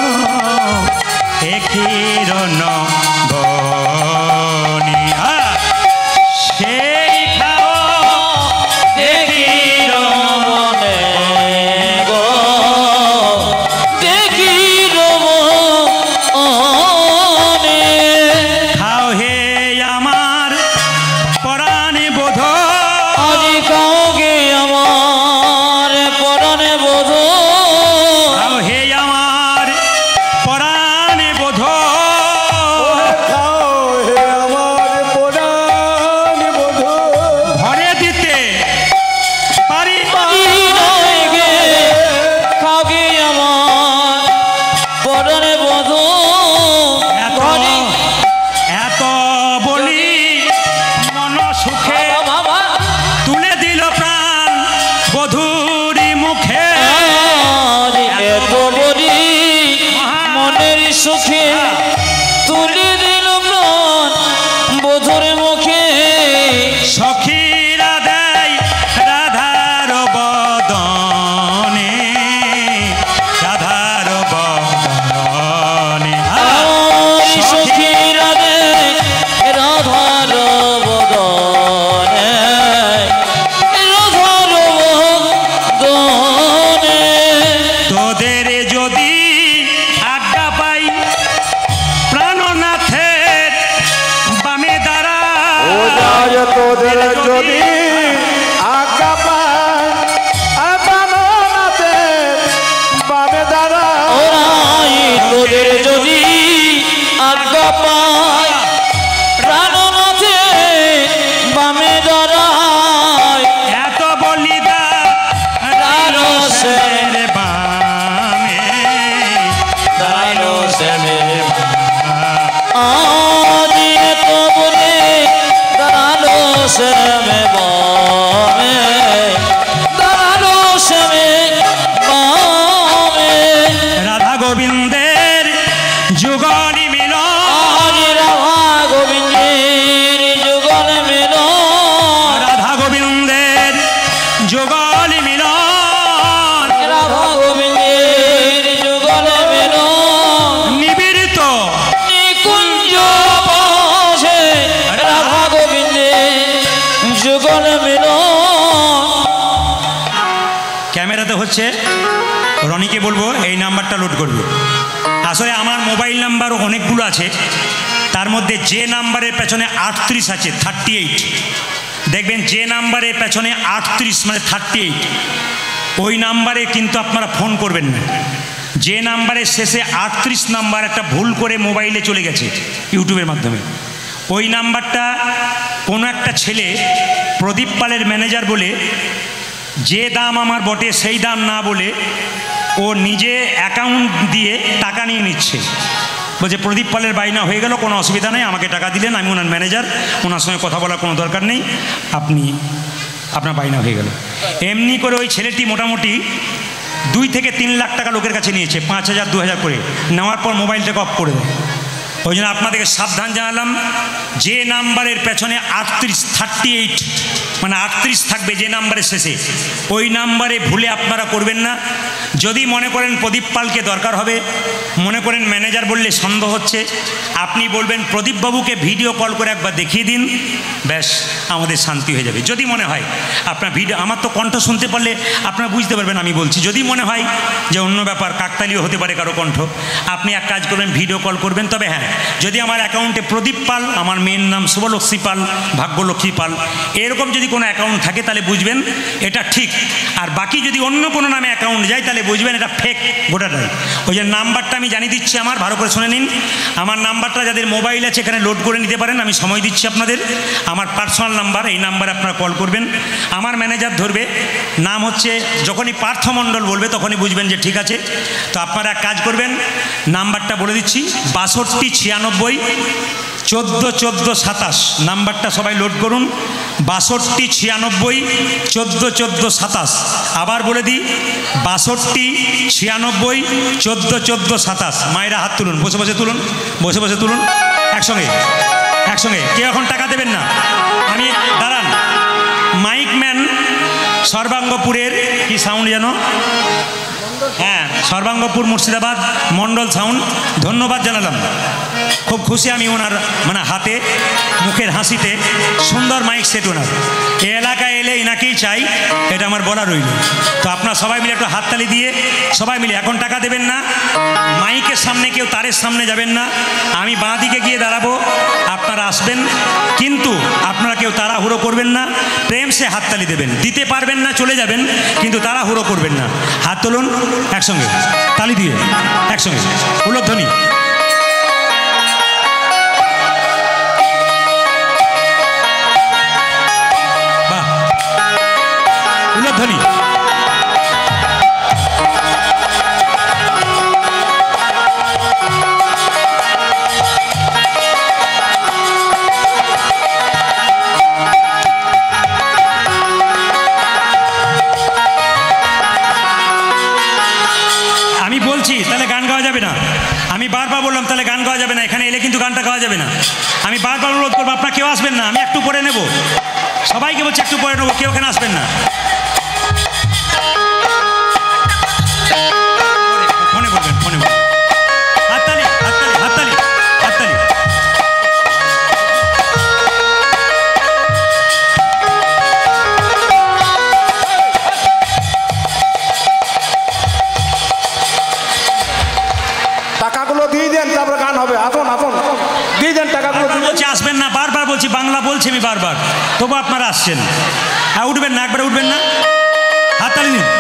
Speaker 1: এ ক্ষীরন বনি আ, সেই খাও
Speaker 3: দেখি রমনে গো দেখি রমনে
Speaker 1: খাও হে আমার পরাণে বোধ
Speaker 3: আজি কাউকে আমার পরনে বোধ
Speaker 1: খাও হে আমার পরাণে বোধ
Speaker 2: খাও হে আমার পোড়ান বধূ
Speaker 1: ভরে দিতে পারি
Speaker 3: গে কাউকে আমার পরনে বোধ
Speaker 1: এত এত বলি মন সুখে
Speaker 3: বাবা
Speaker 1: তুলে দিল প্রাণ বধূরি মুখে
Speaker 3: এত বলি মনের সুখে তুলে দিল প্রাণ বধুর মুখে
Speaker 1: সখীরা দেয় রাধার বদনে রাধার বদনে
Speaker 3: আমার সখীরা দে রাধার বদনে রাধার বদনে
Speaker 1: তোদের যদি আড্ডা পাই প্রাণনাথের বামে দাঁড়া
Speaker 2: ও যায় তোদের যদি আজ্ঞা পায় আপনাতে বামে দাঁড়া
Speaker 3: ওরাই তোদের যদি আজ্ঞা পায় প্রাণনাথে বামে দাঁড়ায়
Speaker 1: এত বলিদা রারসের বামে
Speaker 3: রারসের আজি এত বলে দাঁড়ালো শ্যামে বামে দাঁড়ালো শ্যামে বামে
Speaker 1: রাধা গোবিন্দের যুগনি মিল
Speaker 3: আজি রাধা গোবিন্দের যুগল মেল
Speaker 1: রাধা গোবিন্দের যুগলি মিল
Speaker 3: রাধা গোবিন্দের যুগল মেল
Speaker 1: নিবিড়িত
Speaker 3: নিকুঞ্জ পাশে রাধা গোবিন্দের যুগল মেল
Speaker 1: ক্যামেরাতে হচ্ছে রনিকে বলবো এই নাম্বারটা লোড করবে। আসলে আমার মোবাইল নাম্বার অনেকগুলো আছে, তার মধ্যে যে নাম্বারের পেছনে আটত্রিশ আছে থার্টি এইট দেখবেন যে নাম্বারের পেছনে আটত্রিশ মানে থার্টি এইট ওই নাম্বারে কিন্তু আপনারা ফোন করবেন না। যে নাম্বারের শেষে আটত্রিশ নাম্বার একটা ভুল করে মোবাইলে চলে গেছে ইউটিউবের মাধ্যমে, ওই নাম্বারটা কোনো একটা ছেলে প্রদীপ পালের ম্যানেজার বলে যে দাম আমার বটে সেই দাম না বলে ও নিজে অ্যাকাউন্ট দিয়ে টাকা নিয়ে নিচ্ছে। বলছে প্রদীপ পালের বাইনা হয়ে গেল, কোনো অসুবিধা নেই, আমাকে টাকা দিলেন, আমি ওনার ম্যানেজার, ওনার সঙ্গে কথা বলার কোনো দরকার নেই, আপনি আপনার বাইনা হয়ে গেল। এমনি করে ওই ছেলেটি মোটামুটি দুই থেকে তিন লাখ টাকা লোকের কাছে নিয়েছে, পাঁচ হাজার দু হাজার করে নেওয়ার পর মোবাইলটাকে অফ করে দেয়। ওই জন্য আপনাদেরকে সাবধান জানালাম, যে নাম্বারের পেছনে আটত্রিশ থার্টি এইট মানে আটত্রিশ থাকবে যে নাম্বারের শেষে, ওই নাম্বারে ভুলে আপনারা করবেন না। যদি মনে করেন প্রদীপ পালকে দরকার হবে, মনে করেন ম্যানেজার বললে সন্দেহ হচ্ছে, আপনি বলবেন প্রদীপবাবুকে ভিডিও কল করে একবার দেখিয়ে দিন, ব্যাস আমাদের শান্তি হয়ে যাবে। যদি মনে হয় আপনার ভিডিও, আমার তো কণ্ঠ শুনতে পারলে আপনারা বুঝতে পারবেন আমি বলছি। যদি মনে হয় যে অন্য ব্যাপার, কাকতালীয় হতে পারে কারো কণ্ঠ, আপনি এক কাজ করবেন, ভিডিও কল করবেন। তবে হ্যাঁ, যদি আমার অ্যাকাউন্টে প্রদীপ পাল, আমার মেয়ের নাম শুভলক্ষ্মী পাল, ভাগ্যলক্ষ্মী পাল, এরকম যদি কোনো অ্যাকাউন্ট থাকে তাহলে বুঝবেন এটা ঠিক। আর বাকি যদি অন্য কোনো নামে অ্যাকাউন্ট যায় তাহলে বুঝবেন এটা ফেক গোটাটাই। ওই যে নাম্বারটা আমি জানিয়ে দিচ্ছি, আমার ভালো করে শুনে নিন। আমার নাম্বারটা যাদের মোবাইল আছে এখানে লোড করে নিতে পারেন, আমি সময় দিচ্ছি আপনাদের। আমার পার্সোনাল নাম্বার, এই নাম্বারে আপনারা কল করবেন, আমার ম্যানেজার ধরবে। নাম হচ্ছে, যখনই পার্থমণ্ডল বলবে তখনই বুঝবেন যে ঠিক আছে। তো আপনারা এক কাজ করবেন, নাম্বারটা বলে দিচ্ছি, বাষট্টি ছিয়ানব্বই চোদ্দো চোদ্দো সাতাশ। নাম্বারটা সবাই লোড করুন, বাষট্টি ছিয়ানব্বই চোদ্দো চোদ্দো সাতাশ। আবার বলে দিই, বাষট্টি ছিয়ানব্বই চোদ্দো চোদ্দো সাতাশ। মায়েরা হাত তুলুন, বসে বসে তুলুন, বসে বসে তুলুন, একসঙ্গে একসঙ্গে। কেউ এখন টাকা দেবেন না, আমি দাঁড়ান। মাইকম্যান সর্বাঙ্গপুরের কি সাউন্ড যেন, হ্যাঁ সর্বাঙ্গপুর মুর্শিদাবাদ মণ্ডল সাউন্ড, ধন্যবাদ জানালাম। খুব খুশি আমি ওনার মানে হাতে মুখের হাসিতে সুন্দর মাইক সেট ওনার। এই এলাকায় এলে এনাকেই চাই, এটা আমার বলা রইল। তো আপনারা সবাই মিলে একটু হাততালি দিয়ে সবাই মিলে, এখন টাকা দেবেন না, মাইকের সামনে কেউ তারের সামনে যাবেন না, আমি বাঁ দিকে গিয়ে দাঁড়াবো, আপনারা আসবেন, কিন্তু আপনারা কেউ তাড়াহুড়ো করবেন না, প্রেম সে হাততালি দেবেন। দিতে পারবেন না চলে যাবেন, কিন্তু তাড়াহুড়ো করবেন না। হাত তুলুন একসঙ্গে, তালি দিয়ে একসঙ্গে, উলধ্বনি। বাহ, উলধ্বনি। তাহলে গান গাওয়া যাবে না, আমি বারবার বললাম তাহলে গান গাওয়া যাবে না, এখানে এলে কিন্তু গানটা গাওয়া যাবে না। আমি বারবার অনুরোধ করবো, আপনারা কেউ আসবেন না, আমি একটু পরে নেব, সবাইকে বলছি একটু পরে নেবো, কেউ এখানে আসবেন না। ফোনে বলবেন, ফোনে বলবেন। হাততালি হাততালি হাততালি হাততালি।
Speaker 2: টাকাগুলো দিয়ে দেন, তারপরে গান হবে। আসুন আসুন, দিয়ে দেন টাকাগুলো।
Speaker 1: বলছি আসবেন না, বারবার বলছি, বাংলা বলছি আমি বারবার, তবু আপনারা আসছেন। হ্যাঁ উঠবেন না, একবারে উঠবেন না, হাততালি দিন।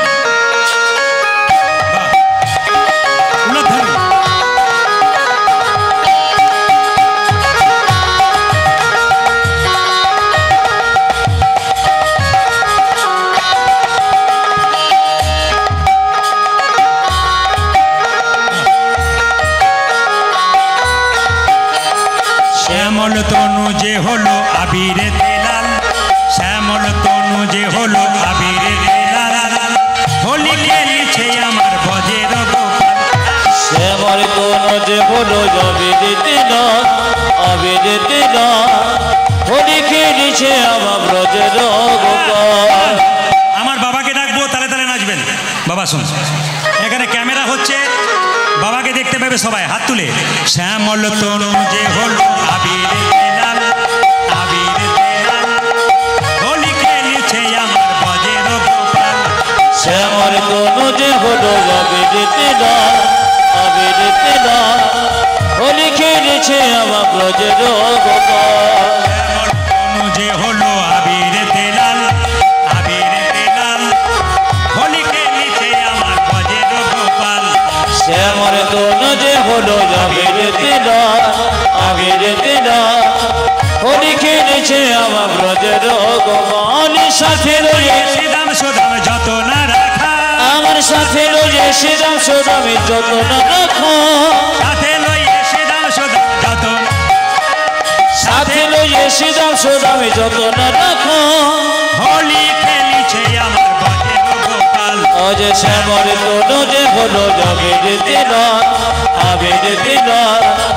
Speaker 1: শ্যামল তনু যে হলো আবিরে তেলাল, শ্যামল তনু যে হলো আবিরে তেলাল, হোলি খেলেছে আমার বজের গোপাল।
Speaker 3: শ্যামল তনু যে হলো আবিরে তেলাল, আবিরে তেলাল, হোলি খেলেছে আমার ব্রজের গোপাল।
Speaker 1: আমার বাবাকে ডাকবো, তালে তালে নাচবেন। বাবা শুন, এখানে ক্যামেরা হচ্ছে, বাবাকে দেখতে পাবে সবাই, হাত তুলে। শ্যামল তনু যে হলো আবিরে তেলাল, আবিরে তেলাল, হোলি খেলেছে আমার বজের গোপাল।
Speaker 3: শ্যামল তনু যে হলো আবিরে তেলাল, আবিরে তেলাল, হোলি খেলেছে আমার ব্রজের গোপাল।
Speaker 1: শ্যামল তনু যে হলো আবিরে তেলাল, আবিরে তেলাল, হোলি খেলেছে আমার বজের গোপাল।
Speaker 3: শ্যামল তনু যে হলো আবিরে তেলাল, আবিরে তেলাল, হোলি খেলেছে আমার ব্রজের গোপাল। সাথে রয়েছে
Speaker 1: দাম সোদাম যত না রাখা,
Speaker 3: আমার সাথে রয়েছে দাম সোদামের যত না রাখা,
Speaker 1: সাথে লইছে দাম সোদাম যত,
Speaker 3: সাথে রয়েছে দাম সোদামের যত না রাখা,
Speaker 1: হোলি খেলেছে আমার বজের গোপাল।
Speaker 3: অজ শ্যামল তনু যে হলো আবিরে তেলাল, আবিরে তেলাল,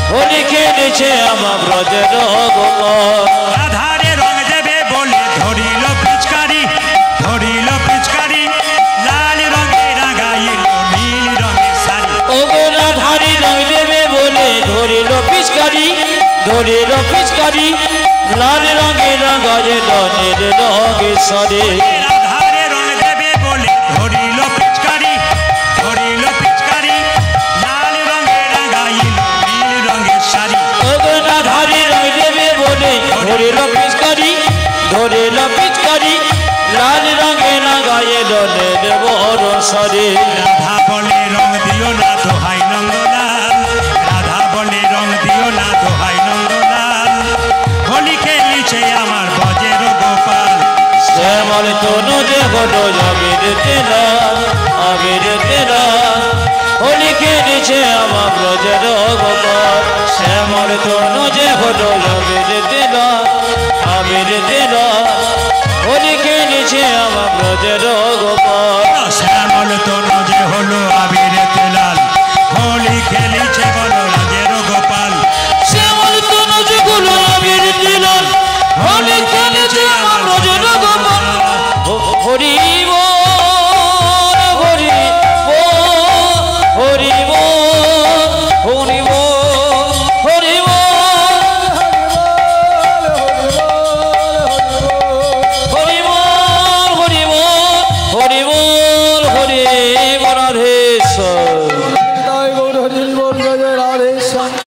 Speaker 3: হোলি খেলেছে আমার ব্রজের গোপাল
Speaker 1: রাধারে রং দেবে বলে ধরিল পিচকারি ধরিল পিচকারি লাল রঙে রাঙাইল নীল রঙের শাড়ি
Speaker 3: ওগো রাধারি রং দেবে বলে ধরিল পিচকারি ধরিল পিচকারি লাল রঙে রাঙাইল নীল রঙের শাড়ি
Speaker 1: রাধারে রং দেবে বলে ধরিল পিচকারি ধরিল পিচকারি লাল রঙে রাঙাইল নীল রঙের শাড়ি
Speaker 3: ওগো রাধারি রং দেবে বলে ধরিল পিচকারি ধরিল পিচকারি লাল রঙে রাঙাইল নীল বড় শাড়ি
Speaker 1: রাধা বলে রং দিও না দোহাই নন্দলাল রাধা বলে রং দিও না দোহাই নন্দলাল হোলি খেলিছে আমার ব্রজের গোপাল
Speaker 3: শ্যামল তনু যে হলো আবির তেরা আবির তেরা হোলি খেলেছে আমার ব্রজের গোপাল শ্যামল তনু যে হলো আবির তেরা আবির তেরা হোলি খেলেছে আমার ব্রজের গোপাল
Speaker 1: শ্যামল তনু যে হলো আবির তেলাল হোলি খেলিছে বলো রাজের গোপাল
Speaker 3: শ্যামল তনু যে হলো আবির তেরা হোলি খেলেছে আমার ব্রজের গোপাল হরি বল হরি বল হরি বল হরি বল হরি বল হরি বল হরি বল হরি বল হরি